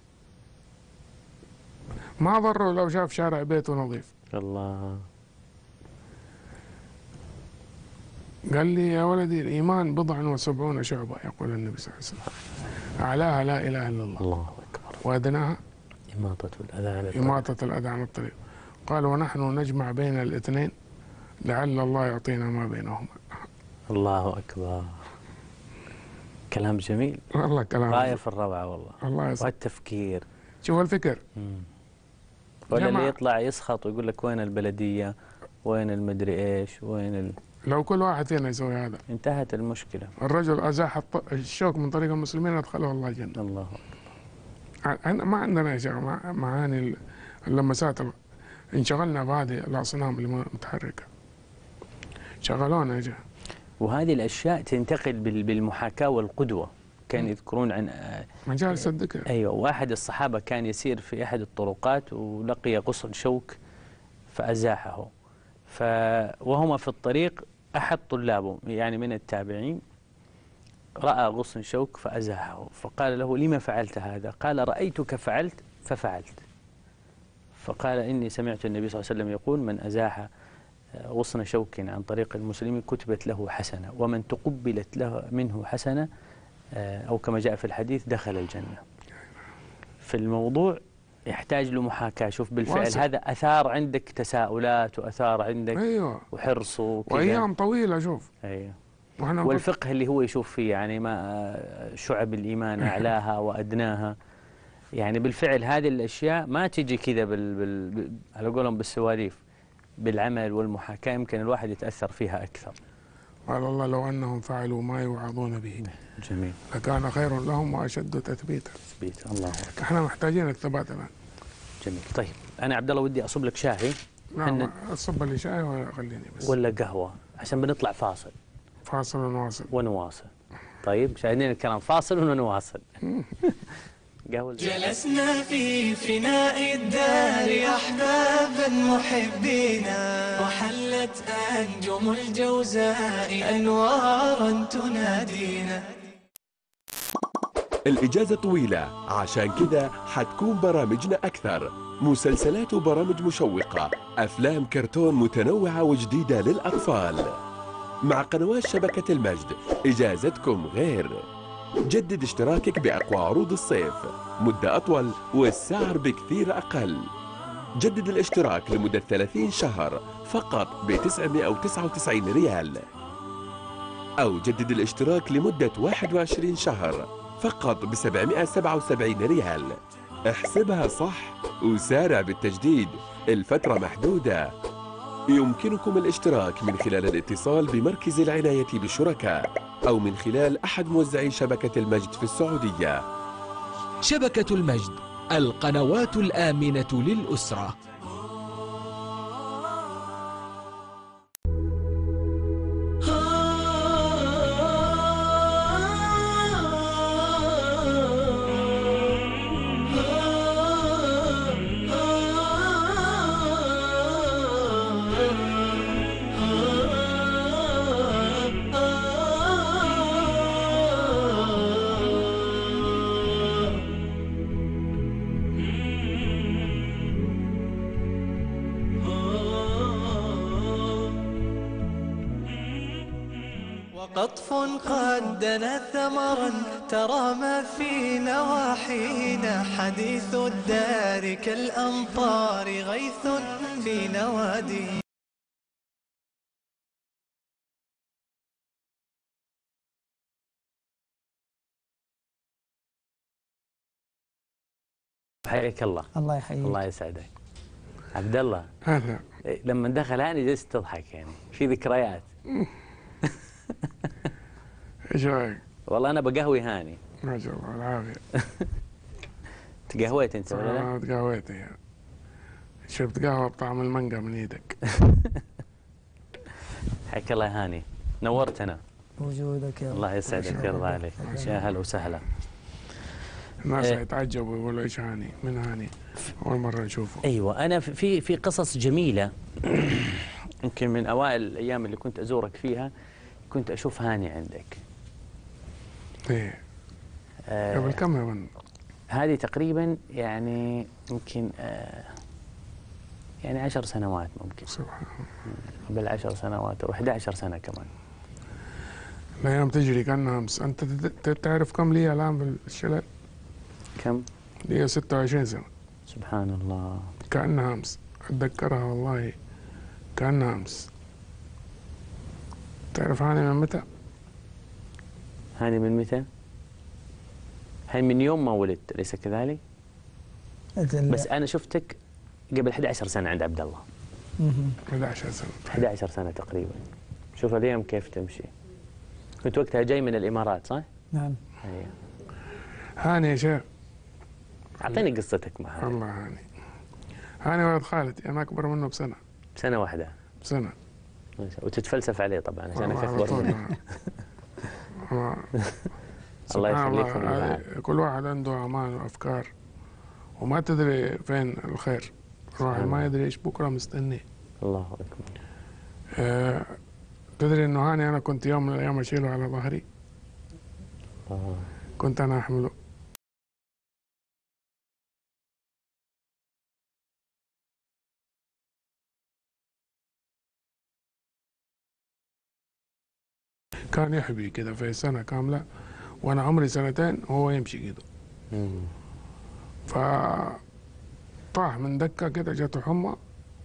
ما ضره لو شاف شارع بيته نظيف. الله. قال لي يا ولدي الايمان بضع وسبعون شعبة يقول النبي صلى الله عليه وسلم، اعلاها لا اله الا الله، الله اكبر، وادناها إماطة الأذى عن الطريق. إماطة الأذى عن الطريق. قال ونحن نجمع بين الاثنين لعل الله يعطينا ما بينهما. الله أكبر، كلام جميل والله كلام غاية في الروعة والله. الله يسلمك. والتفكير، شوف الفكر. مم. ولا جماعة. اللي يطلع يسخط ويقول لك وين البلدية، وين المدري ايش، وين ال... لو كل واحد فينا يسوي هذا انتهت المشكلة. الرجل أزاح الط- الشوك من طريق المسلمين أدخله الله الجنة. الله ع- ما عندنا يا شيخ مع- معاني ال- اللمسات ال- انشغلنا بهذه الأصنام المتحركة، شغلونا يا شيخ. وهذه الأشياء تنتقل بال- بالمحاكاة والقدوة. كان يذكرون عن آه، مجالس الذكر. أيوة، واحد الصحابة كان يسير في أحد الطرقات ولقي غصن شوك فأزاحه، ف وهما في الطريق أحد طلابه يعني من التابعين رأى غصن شوك فأزاحه، فقال له لما فعلت هذا؟ قال رأيتك فعلت ففعلت. فقال إني سمعت النبي صلى الله عليه وسلم يقول من أزاح غصن شوك عن طريق المسلم كتبت له حسنة، ومن تقبلت له منه حسنة أو كما جاء في الحديث دخل الجنة. في الموضوع يحتاج له محاكاة. شوف بالفعل واسع. هذا أثار عندك تساؤلات وأثار عندك أيوة. وحرص وكذا. وأيام طويلة. شوف أيوة. وإحنا والفقه اللي هو يشوف فيه يعني ما شعب الإيمان أعلاها وأدناها. يعني بالفعل هذه الأشياء ما تجي كذا بال... بال... على قولهم بالسواليف، بالعمل والمحاكاة يمكن الواحد يتأثر فيها أكثر. قال الله لو أنهم فعلوا ما يوعظون به جميل لكان خير لهم وأشد تثبيتا. تثبيت. الله أكبر. احنا محتاجين الثبات الآن. جميل. طيب أنا عبد الله ودي أصب لك شاي. نعم صب لي شاي وخليني بس. ولا قهوة عشان بنطلع فاصل. فاصل ونواصل. ونواصل. طيب شاهدين الكلام، فاصل ونواصل. قهوة. جلسنا في فناء الدار أحبابا محبينا، وحلت أنجم الجوزاء أنوارا تنادينا. الإجازة طويلة عشان كذا حتكون برامجنا أكثر، مسلسلات وبرامج مشوقة، أفلام كرتون متنوعة وجديدة للأطفال. مع قنوات شبكة المجد إجازتكم غير. جدد اشتراكك بأقوى عروض الصيف، مدة أطول والسعر بكثير أقل. جدد الاشتراك لمدة ثلاثين شهر فقط ب تسعمئة وتسعة وتسعين ريال، أو جدد الاشتراك لمدة واحد وعشرين شهر فقط ب سبعمئة وسبعة وسبعين ريال. احسبها صح وسارع بالتجديد، الفترة محدودة. يمكنكم الاشتراك من خلال الاتصال بمركز العناية بالشركاء أو من خلال أحد موزعي شبكة المجد في السعودية. شبكة المجد، القنوات الآمنة للأسرة. قطف قد دنا ثمرا ترى ما في نواحينا، حديث الدار كالأمطار غيث في نوادينا. حياك الله. الله يحييك. الله يسعدك. عبد الله، هلا. لما دخل هاني جلست تضحك، يعني في ذكريات. ايش رايك؟ والله انا بقهوي هاني. ما شاء الله العافيه. تقهويت انت ولا لا؟ اه تقهويت يعني. شربت قهوه بطعم المانجا من ايدك. حياك الله يا هاني، نورتنا. بوجودك يا الله يسعدك، يرضى عليك. يا هلا وسهلا. الناس إيه. يتعجبوا يقولوا ايش هاني؟ من هاني؟ اول مره نشوفه. ايوه، انا في في قصص جميله. يمكن من اوائل الايام اللي كنت ازورك فيها كنت اشوف هاني عندك. ايه. آه قبل كم يا بن؟ هذه تقريبا يعني يمكن آه يعني عشر سنوات ممكن. سبحان الله. قبل عشر سنوات او أحد عشر سنه كمان. الايام تجري كانها امس. انت تعرف كم لي الان بالشلل؟ كم؟ لي ستة وعشرين سنه. سبحان الله. كانها امس، اتذكرها والله كانها امس. تعرف هاني من متى؟ هاني من متى؟ هاي من يوم ما ولدت، أليس كذلك؟ بس أنا شفتك قبل أحد عشر سنة عند عبد الله. أحد عشر سنة. أحد عشر سنة تقريبا. شوف الأيام كيف تمشي. كنت وقتها جاي من الإمارات صح؟ نعم. أيوه. هاني يا شيخ. أعطيني قصتك مع هاني. والله هاني. هاني ولد خالتي، أنا أكبر منه بسنة. بسنة واحدة؟ بسنة. وتتفلسف عليه طبعا عشانك أكبر منه. الله يخليكم لبعض. كل واحد عنده أعمال وأفكار وما تدري فين الخير. الواحد ما يدري إيش بكرة مستني. الله أكبر. آه تدري إنه هاني أنا كنت يوم من الأيام أشيله على ظهري. آه. كنت أنا أحمله. كان يحبي كذا في سنة كاملة وأنا عمري سنتين وهو يمشي كده. فطاح من دكة كده جاته حمى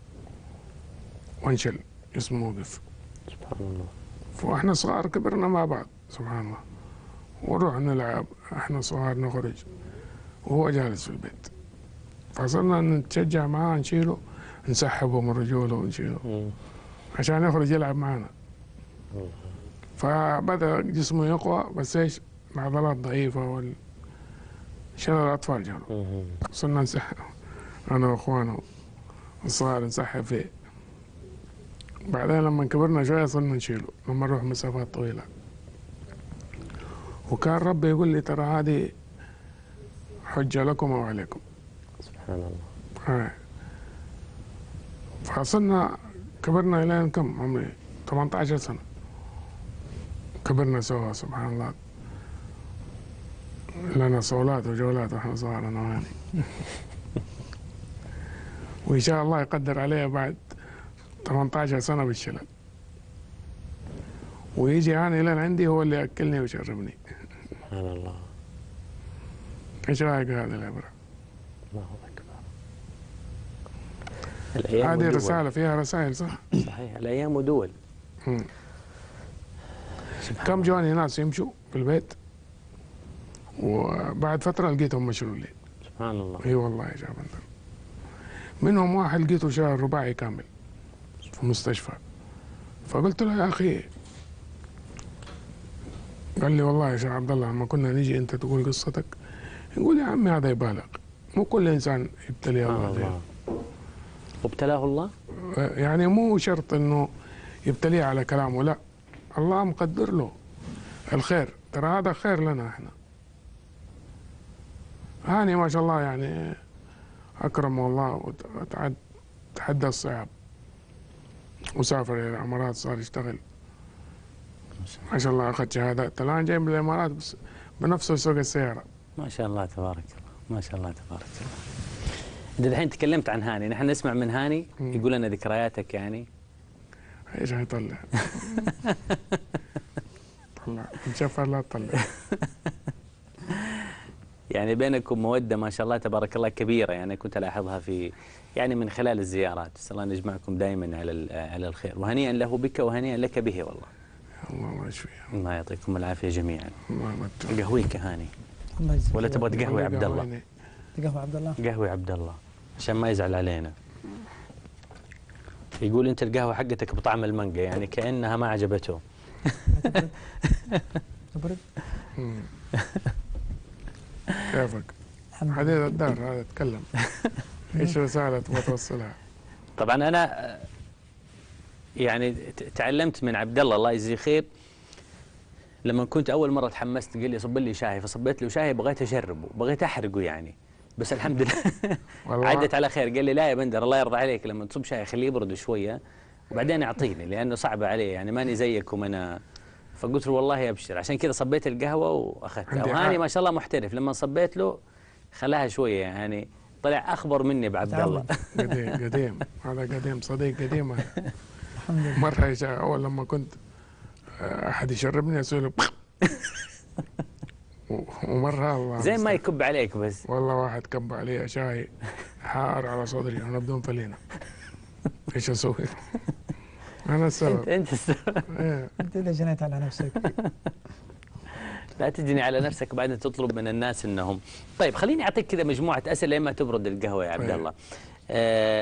وانشل اسمه وقف. سبحان الله. فاحنا صغار كبرنا مع بعض سبحان الله، ونروح نلعب احنا صغار نخرج وهو جالس في البيت. فصرنا نتشجع معاه نشيله نسحبه من رجوله ونشيله عشان يخرج يلعب معنا. فبدأ جسمه يقوى بس ايش العضلات ضعيفة وال شلل الأطفال جاله. صرنا نسحب أنا وإخوانه الصغار نسحب فيه. بعدين لما كبرنا شوية صرنا نشيله لما نروح مسافات طويلة. وكان ربي يقول لي ترى هذه حجة لكم أو عليكم. سبحان الله. هاي. فصرنا كبرنا إلى كم عمري؟ ثمانية عشر سنة. كبرنا سوا سبحان الله. لنا صولات وجولات واحنا صغار انا وهاني. وان شاء الله يقدر عليها بعد ثمانية عشر سنة بالشلل. ويجي هاني لين عندي هو اللي ياكلني ويشربني. سبحان الله. ايش رايك هذه العبرة؟ الله اكبر. هذه رسالة فيها رسائل صح؟ صحيح، الايام ودول. كم جواني ناس يمشوا في البيت وبعد فترة لقيتهم مشلولين. سبحان الله. اي والله يا جابندر. منهم واحد لقيته شهر رباعي كامل في المستشفى. فقلت له يا اخي قال لي والله يا شيخ عبد الله لما كنا نيجي انت تقول قصتك نقول يا عمي هذا يبالغ، مو كل انسان يبتليه الله زيه. وابتلاه الله؟ يعني مو شرط انه يبتليه على كلامه، لا، الله مقدر له الخير، ترى هذا خير لنا احنا. هاني ما شاء الله يعني اكرمه الله وتحدى الصعاب وسافر الى الامارات، صار يشتغل ما شاء الله، اخذ شهادات الان جاي من الامارات بس بنفسه يسوق السياره. ما شاء الله تبارك الله، ما شاء الله تبارك الله. انت الحين تكلمت عن هاني، نحن نسمع من هاني يقول لنا ذكرياتك يعني. ايش هيطلع؟ طلع نشوفها لا تطلع. يعني بينكم موده ما شاء الله تبارك الله كبيره، يعني كنت الاحظها في يعني من خلال الزيارات، نسال الله ان يجمعكم دائما على على الخير، وهنيئا له بك وهنيئا لك به والله. الله الله يشفيه. الله يعطيكم العافيه جميعا. الله يمتع. قهويك يا هاني. ولا تبغى تقهوي عبد الله؟ قهوه عبد الله. قهوي عبد الله عشان ما يزعل علينا. يقول انت القهوه حقتك بطعم المانجا، يعني كانها ما عجبته. تبرد؟ كيفك؟ حديث الدار هذا تكلم. ايش رساله تبغى توصلها؟ طبعا انا يعني تعلمت من عبد الله الله يجزيه خير، لما كنت اول مره تحمست قال لي صب لي شاي، فصبيت له شاي بغيت اشربه، بغيت احرقه يعني، بس الحمد لله عدت على خير. قال لي لا يا بندر الله يرضى عليك لما تصب شاي خليه يبرد شويه وبعدين اعطيني، لانه صعبه عليه يعني ماني زيكم انا. فقلت له والله ابشر، عشان كذا صبيت القهوه واخذتها. وهاني ما شاء الله محترف، لما صبيت له خلاها شويه يعني طلع اخبر مني بعبد الله. قديم قديم هذا قديم صديق قديم. مره اول لما كنت احد يشربني اسوي له ومره الله زي ما يكب عليك بس. والله واحد كب علي شاي حار على صدري انا بدون فلينه. ايش اسوي؟ انا السبب. انت السبب. انت اللي جنيت على نفسك. لا تجني على نفسك وبعدين تطلب من الناس انهم. طيب خليني اعطيك كذا مجموعه اسئله لما تبرد القهوه يا عبد الله. آه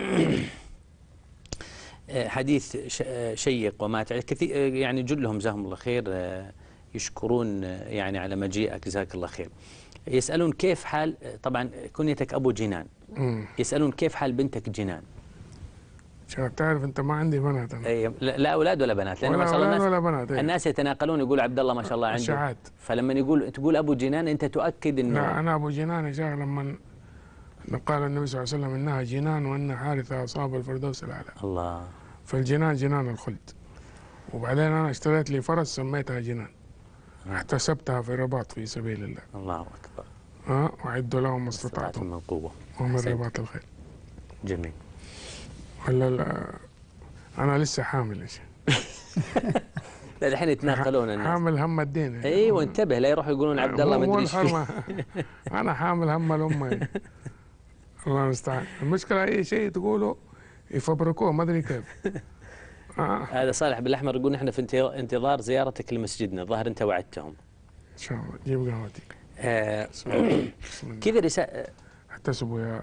حديث شيق وماتع كثير، يعني جلهم جزاهم الله خير يشكرون يعني على مجيئك جزاك الله خير. يسالون كيف حال، طبعا كنيتك ابو جنان، يسالون كيف حال بنتك جنان. شوف تعرف انت ما عندي بنات انا. اي لا اولاد ولا بنات، لان ما شاء الله الناس ولا بنات. أيه. الناس يتناقلون يقول عبد الله ما شاء الله عنده الشعات. فلما يقول تقول ابو جنان انت تؤكد انه لا انا ابو جنان يا شيخ، لما قال النبي صلى الله عليه وسلم انها جنان وان حارثه اصاب الفردوس الاعلى. الله. فالجنان جنان الخلد. وبعدين انا اشتريت لي فرس سميتها جنان. احتسبتها في الرباط في سبيل الله. الله اكبر. ها واعدوا لهم ما استطعتم من قوه ومن رباط الخيل. جميل. ولا انا لسه حامل يا شيخ. لا الحين يتناقلون الناس. حامل هم الدين. ايوه انتبه لا يروحوا يقولون عبد الله ما ادري ايش فيه. انا حامل هم الامه. الله المستعان. المشكله اي شيء تقوله يفبركوه ما ادري كيف. آه. هذا صالح بالاحمر يقول نحن في انتظار زيارتك لمسجدنا، الظاهر انت وعدتهم. ان شاء الله جيب قهوتي. آه كذا رساله احتسبوا يا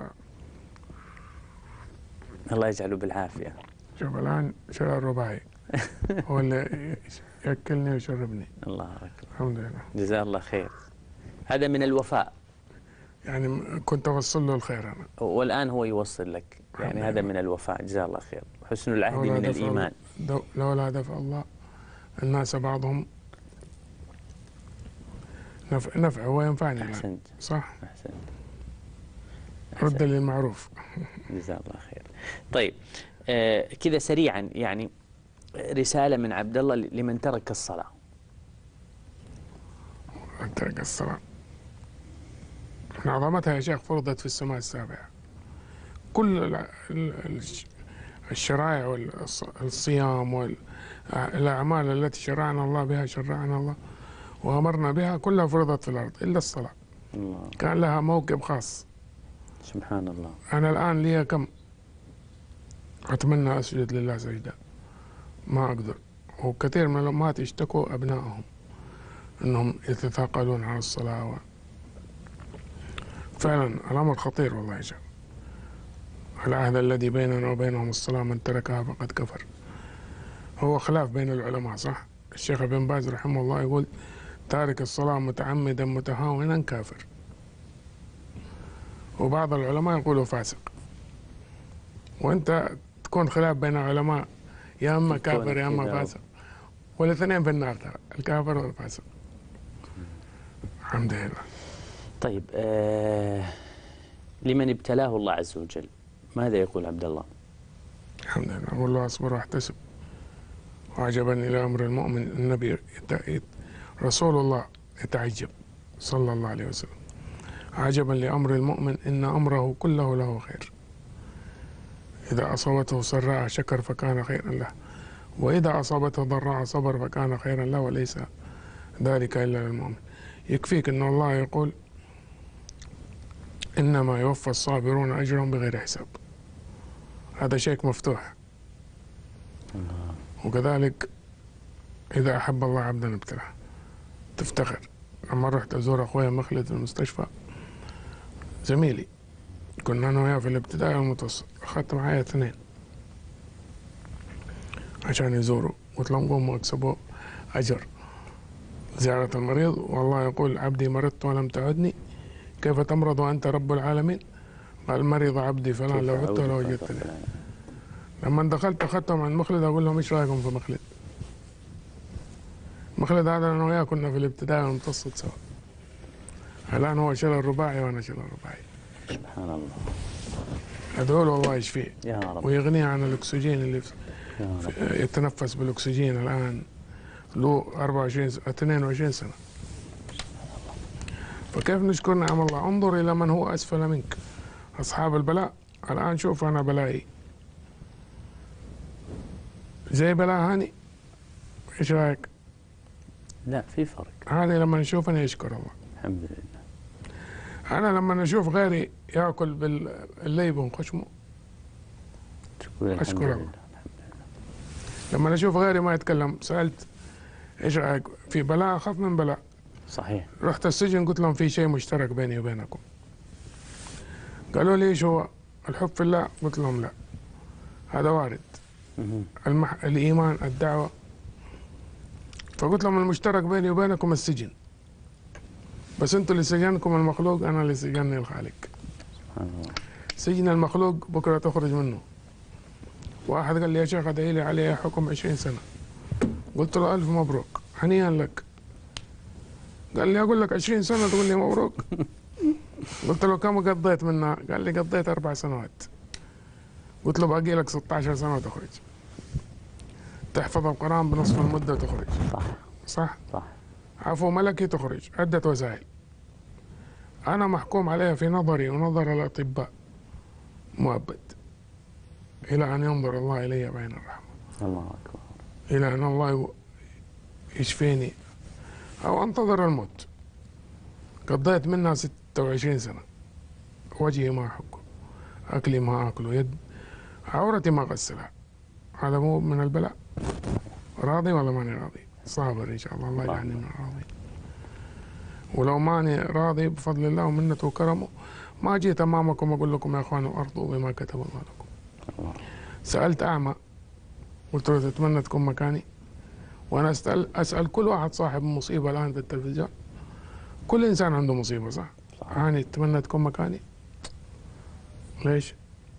الله يجعله بالعافيه. شوف الان شرع الرباعي هو اللي ياكلني ويشربني. الله اكبر. الحمد لله. جزاه الله خير. هذا من الوفاء. يعني كنت اوصل له الخير انا. والان هو يوصل لك، يعني هذا من الوفاء جزاه الله خير. حسن العهد من الايمان. لولا دفع الله الناس بعضهم نفع نفع وينفعني. احسنت. صح؟ احسنت. رد للمعروف. جزاه الله خير. طيب آه كذا سريعا يعني رسالة من عبد الله لمن ترك الصلاة. من ترك الصلاة من عظمتها يا شيخ فرضت في السماء السابعة. كل الشرائع والصيام والأعمال التي شرعنا الله بها شرعنا الله وأمرنا بها كلها فرضت في الأرض إلا الصلاة. الله. كان لها موكب خاص. سبحان الله. أنا الآن لي كم أتمنى أسجد لله سجدة ما أقدر. وكثير من الأمهات يشتكوا أبنائهم أنهم يتثاقلون على الصلاة و... فعلا الأمر خطير والله يا شيخ. العهد الذي بيننا وبينهم الصلاة من تركها فقد كفر. هو خلاف بين العلماء صح؟ الشيخ ابن باز رحمه الله يقول تارك الصلاة متعمدا متهاونا كافر. وبعض العلماء يقولوا فاسق. وانت تكون خلاف بين العلماء، يا اما كافر يا اما فاسق، والاثنين في النار ترى، الكافر والفاسق. الحمد لله. طيب آه لمن ابتلاه الله عز وجل ماذا يقول عبد الله؟ الحمد لله. أقول له أصبر واحتسب. وعجبا إلى أمر المؤمن النبي رسول الله يتعجب صلى الله عليه وسلم. عجبا لأمر المؤمن إن أمره كله له خير. إذا أصابته سراء شكر فكان خيرا له، وإذا أصابته ضراء صبر فكان خيرا له، وليس ذلك إلا للمؤمن. يكفيك أن الله يقول إنما يوفى الصابرون أجرهم بغير حساب. هذا شيك مفتوح. وكذلك إذا أحب الله عبدا ابتلاه. تفتخر. لما رحت أزور أخويا مخلد في المستشفى، زميلي كنا أنا وياه في الابتدائي والمتوسط، أخذت معايا اثنين عشان يزوروا، قلت لهم قوموا اكسبوا أجر زيارة المريض. والله يقول عبدي مرضت ولم تعدني كيف تمرض وأنت رب العالمين؟ قال مرض عبدي فلان لو عدت لو وجدتني. لما دخلت أخذتهم عند مخلد أقول لهم إيش رأيكم في مخلد؟ مخلد هذا أنا وياه كنا في الابتدائي والمتوسط سوا. الآن هو شل الرباعي وأنا شل الرباعي. سبحان الله. هذول والله يشفيه يا رب ويغنيه عن الأكسجين اللي يتنفس بالأكسجين الآن له أربعة وعشرين اثنين وعشرين سنة. فكيف نشكر نعم الله؟ انظر إلى من هو أسفل منك. أصحاب البلاء الآن شوف أنا بلائي زي بلاء هاني، إيش رأيك؟ لا في فرق. هذه لما نشوفني يشكر الله. الحمد لله. أنا لما نشوف غيري يأكل بالليب ونخشمه أشكر الله. لما نشوف غيري ما يتكلم، سألت إيش رأيك في بلاء أخف من بلاء؟ صحيح. رحت السجن قلت لهم في شيء مشترك بيني وبينكم. قالوا لي إيش هو؟ الحب في الله. قلت لهم لا، هذا وارد. المح... الإيمان الدعوة. فقلت لهم المشترك بيني وبينكم السجن، بس انتوا اللي سجنكم المخلوق، انا اللي سجنني الخالق. سجن المخلوق بكره تخرج منه. واحد قال لي يا شيخ ادعي لي عليه حكم عشرين سنة. قلت له الف مبروك هنيئا لك. قال لي اقول لك عشرين سنة تقول لي مبروك؟ قلت له كم قضيت منها؟ قال لي قضيت اربع سنوات. قلت له باقي لك ستة عشر سنة وتخرج. تحفظ القرآن بنصف المدة وتخرج. صح صح؟ صح. عفو ملكي تخرج، عدة وسائل. أنا محكوم عليها في نظري ونظر الأطباء مؤبد إلى أن ينظر الله إلي بعين الرحمة. الله أكبر. إلى أن الله يشفيني أو أنتظر الموت. قضيت منها ستة وعشرين سنة. وجهي ما أحكه، أكلي ما أكله، يد عورتي ما أغسلها. هذا مو من البلاء. راضي ولا ماني راضي؟ صابر إن شاء الله. الله يجعلني من الراضي. ولو ماني راضي بفضل الله ومنته وكرمه ما جيت أمامكم أقول لكم يا أخوان أرضوا بما كتب الله لكم. سألت أعمى قلت له تتمنى تكون مكاني؟ وأنا أسأل أسأل كل واحد صاحب مصيبة الآن في التلفزيون. كل إنسان عنده مصيبة صح؟ هاني تتمنى تكون مكاني؟ ليش؟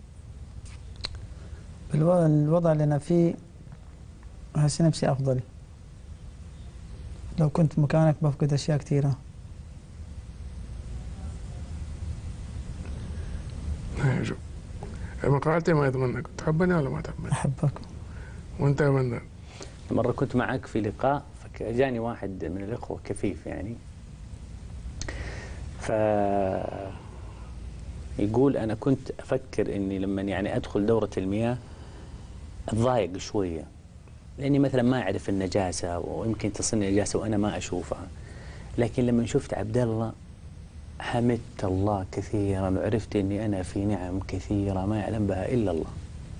الوضع اللي أنا فيه أحس نفسي أفضل. لو كنت مكانك بفقد أشياء كثيرة. شوف مقالتي ما يتمنى. تحبني ولا ما تحبني؟ أحبك. وأنت يا بندر؟ مرة كنت معك في لقاء فجاني واحد من الإخوة كفيف يعني، ف يقول أنا كنت أفكر إني لما يعني أدخل دورة المياه أتضايق شوية، لأني مثلا ما أعرف النجاسة ويمكن تصلني نجاسة وأنا ما أشوفها. لكن لما شفت عبد الله حمدت الله كثيرا وعرفت إني أنا في نعم كثيرة ما يعلم بها إلا الله.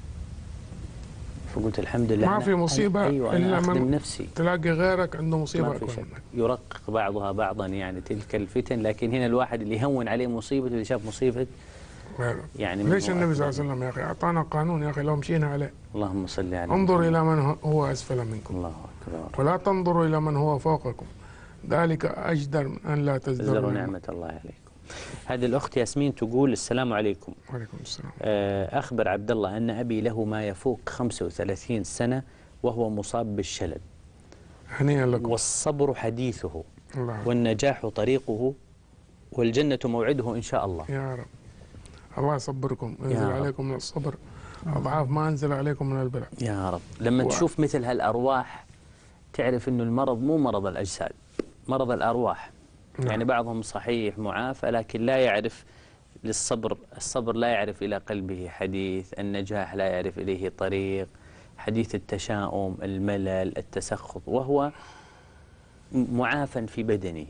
فقلت الحمد لله ما في مصيبة أيوة إلا من نفسي. تلاقي غيرك عنده مصيبة أكبر منك. يرقق بعضها بعضا يعني تلك الفتن، لكن هنا الواحد اللي يهون عليه مصيبة اللي شاف مصيبة يعني. ليش النبي صلى الله عليه وسلم يا أخي أعطانا قانون يا أخي لو مشينا عليه؟ اللهم صل على انظر إلى من هو أسفل منكم. الله أكبر. ولا تنظروا إلى من هو فوقكم. ذلك أجدر من أن لا تزدروا تزدروا نعمة الله عليكم. هذه الأخت ياسمين تقول السلام عليكم. وعليكم السلام. أخبر عبد الله أن أبي له ما يفوق خمسة وثلاثين سنة وهو مصاب بالشلل. هنيئا لكم. والصبر حديثه الله. والنجاح طريقه والجنة موعده إن شاء الله. يا رب الله يصبركم، ينزل عليكم من الصبر أضعاف ما أنزل عليكم من البلاء يا رب. لما و... تشوف مثل هالأرواح تعرف إنه المرض مو مرض الأجساد، مرض الأرواح. نعم. يعني بعضهم صحيح معافى لكن لا يعرف للصبر، الصبر لا يعرف إلى قلبه حديث، النجاح لا يعرف إليه طريق، حديث التشاؤم، الملل، التسخط، وهو معافى في بدنه.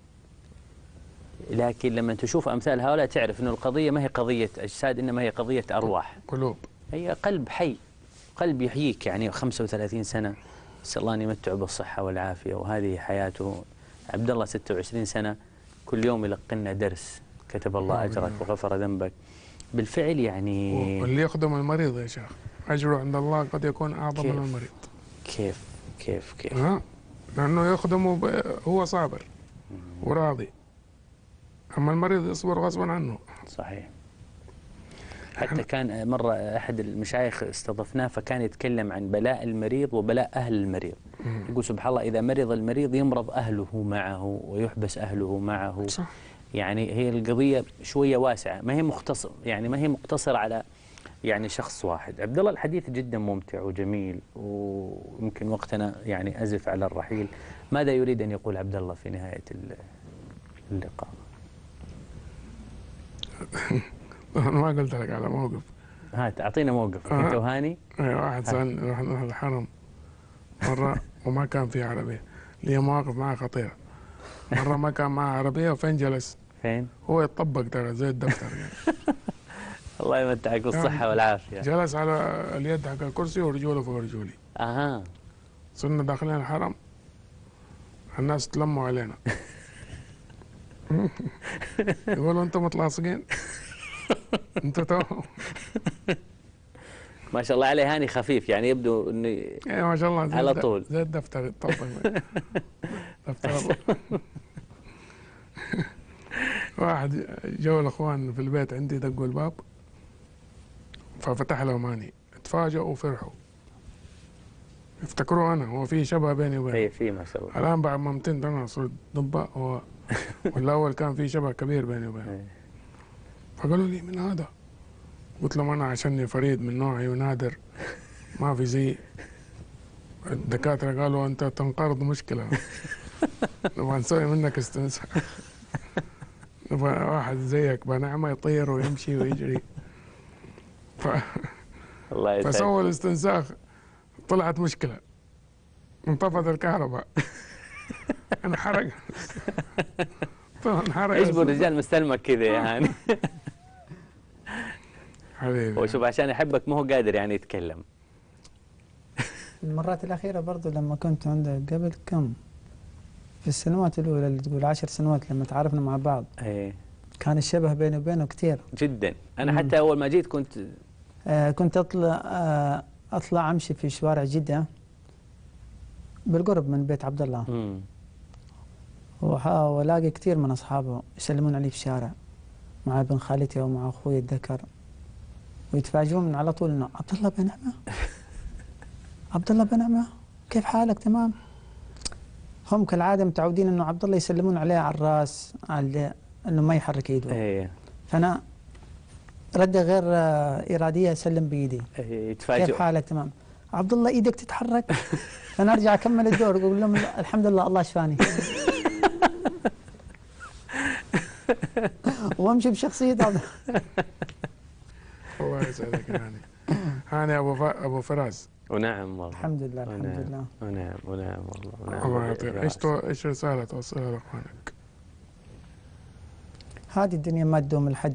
لكن لما تشوف أمثال هؤلاء تعرف أنه القضية ما هي قضية أجساد إنما هي قضية أرواح، قلوب. هي قلب حي، قلب يحييك. يعني خمسة وثلاثين سنة، نسأل الله أن يمتعه بالصحة والعافية، وهذه حياته. عبد الله ستة وعشرين سنة، كل يوم يلقنا درس، كتب الله أجرك وغفر ذنبك. بالفعل يعني واللي يخدم المريض يا شيخ أجره عند الله قد يكون أعظم من المريض. كيف كيف كيف ها؟ لأنه يخدمه هو صابر وراضي، أما المريض يصبر غصبا عنه. صحيح. حتى كان مرة أحد المشايخ استضفناه فكان يتكلم عن بلاء المريض وبلاء أهل المريض. مم. يقول سبحان الله إذا مرض المريض يمرض أهله معه ويحبس أهله معه. صح. يعني هي القضية شوية واسعة، ما هي مختصر، يعني ما هي مقتصرة على يعني شخص واحد. عبد الله الحديث جدا ممتع وجميل، ويمكن وقتنا يعني أزف على الرحيل. ماذا يريد أن يقول عبد الله في نهاية اللقاء؟ أنا ما قلت لك على موقف. هات أعطينا موقف. آه. أنت وهاني؟ أي واحد سألني رحنا نروح الحرم مرة وما كان في عربية، لي مواقف معه خطيرة. مرة ما كان معه عربية وفين جلس؟ فين؟ هو يتطبق ترى زي الدفتر يعني. الله يمتعك بالصحة يعني والعافية. جلس على اليد حق الكرسي ورجوله فوق رجولي. أها. صرنا داخلين الحرم، الناس تلموا علينا. يقولوا أنتم متلاصقين؟ أنتم تو ما شاء الله عليه هاني خفيف، يعني يبدو انه ايه ما شاء الله على طول زي الدفتر يطبق. دفتر واحد جو الاخوان في البيت عندي دقوا الباب ففتح لهم اني، تفاجئوا وفرحوا يفتكروا انا، هو في شبه بيني وبينه. اي في ما شاء الله. الان بعد ما امتنت انا صرت ضباء هو، والاول كان في شبه كبير بيني وبينه. فقالوا لي من هذا؟ قلت لهم انا عشاني فريد من نوعي ونادر ما في زي. الدكاتره قالوا انت تنقرض مشكله، نبغى نسوي منك استنساخ، نبغى واحد زيك بنعمه يطير ويمشي ويجري. ف... الله يسعدك. فسووا الاستنساخ طلعت مشكله، انطفت الكهرباء انحرق. انحرق. ايش بالرجال مستلمك كذا يا هاني؟ حبيبي هو شوف عشان يحبك ما هو قادر يعني يتكلم. المرات الأخيرة برضو لما كنت عندك قبل كم في السنوات الأولى اللي تقول عشر سنوات لما تعرفنا مع بعض. ايه كان الشبه بيني وبينه كثير جدا. أنا حتى أول ما جيت كنت آه كنت أطلع آه أطلع أمشي في شوارع جدة بالقرب من بيت عبد الله. امم وألاقي كثير من أصحابه يسلمون علي في الشارع مع ابن خالتي ومع أخوي الذكر، ويتفاجئون من على طول انه عبد الله بنعمه عبد الله بنعمه كيف حالك؟ تمام. هم كالعاده متعودين انه عبد الله يسلمون عليه على الراس، على انه ما يحرك ايده. ايه فانا رده غير اراديه اسلم بايدي. ايه يتفاجئ كيف حالك؟ تمام. عبد الله ايدك تتحرك. فانا ارجع اكمل الدور واقول لهم الحمد لله الله شفاني. وامشي بشخصيه عبد الله يسعدك. هاني هاني ابو ف... ابو فراس. ونعم والله. الحمد لله الحمد ونعم. لله. ونعم ونعم والله. ونعم. الله يعطيك. ايش تو... ايش رساله توصلها لاخوانك؟ هذه الدنيا ما تدوم الحد،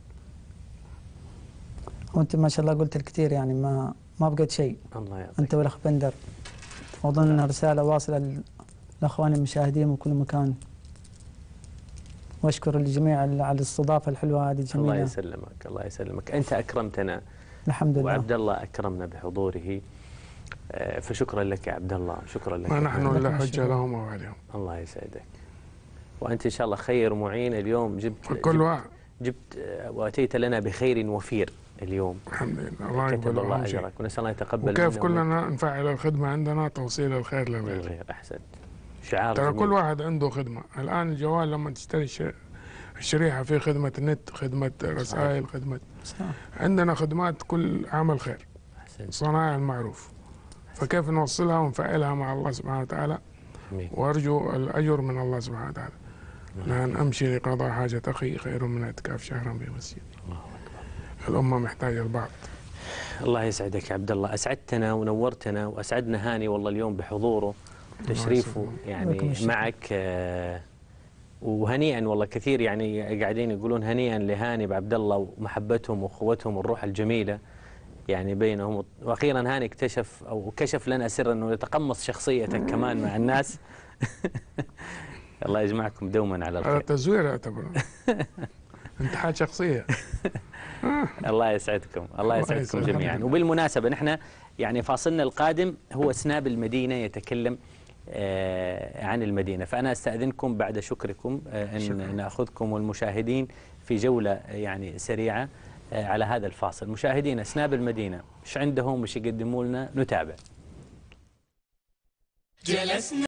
وانت ما شاء الله قلت الكثير يعني ما ما بقيت شيء. الله يعطيك. انت والاخ بندر، واظن انها رساله واصله لاخواني المشاهدين من كل مكان. واشكر الجميع على الاستضافه الحلوه هذه الجميله. الله يسلمك الله يسلمك. انت اكرمتنا الحمد لله، وعبد الله اكرمنا بحضوره. فشكرا لك يا عبد الله، شكرا لك. ما نحن إلا حجة لهم وعليهم. الله يسعدك. وأنت إن شاء الله خير معين اليوم، جبت كل واحد جبت وأتيت لنا بخير وفير اليوم. الحمد لله، الله كتب الله يقبل أجرك ونسأل الله يتقبل. وكيف كلنا نفعل الخدمة عندنا توصيل الخير للغير. للغير، أحسنت. شعار ترى جميل. كل واحد عنده خدمة. الآن الجوال لما تشتري الشريحة في خدمة نت، خدمة رسائل، خدمة صح. عندنا خدمات كل عمل خير، صناعة المعروف، فكيف نوصلها ونفعلها مع الله سبحانه وتعالى. مين. وأرجو الأجر من الله سبحانه وتعالى. لأن أمشي لقضاء حاجة أخي خير من اعتكاف شهرا بمسجد. الله أكبر. الأمة محتاجة البعض. الله يسعدك يا عبد الله، أسعدتنا ونورتنا، وأسعدنا هاني والله اليوم بحضوره وتشريفه يعني معك. آه وهنيئا والله كثير يعني قاعدين يقولون هنيئا لهاني بعبد الله ومحبتهم واخوتهم والروح الجميله يعني بينهم. واخيرا هاني اكتشف او كشف لنا سر انه يتقمص شخصيتك كمان مع الناس. الله يجمعكم دوما على الخير. هذا تزوير اعتبره. انتحال شخصيه. الله يسعدكم، الله يسعدكم جميعا. وبالمناسبه نحن يعني فاصلنا القادم هو سناب المدينه، يتكلم عن المدينة، فأنا أستأذنكم بعد شكركم أن نأخذكم والمشاهدين في جولة يعني سريعة على هذا الفاصل. مشاهدينا سناب المدينة، إيش عندهم وإيش يقدموا لنا؟ نتابع. جلسنا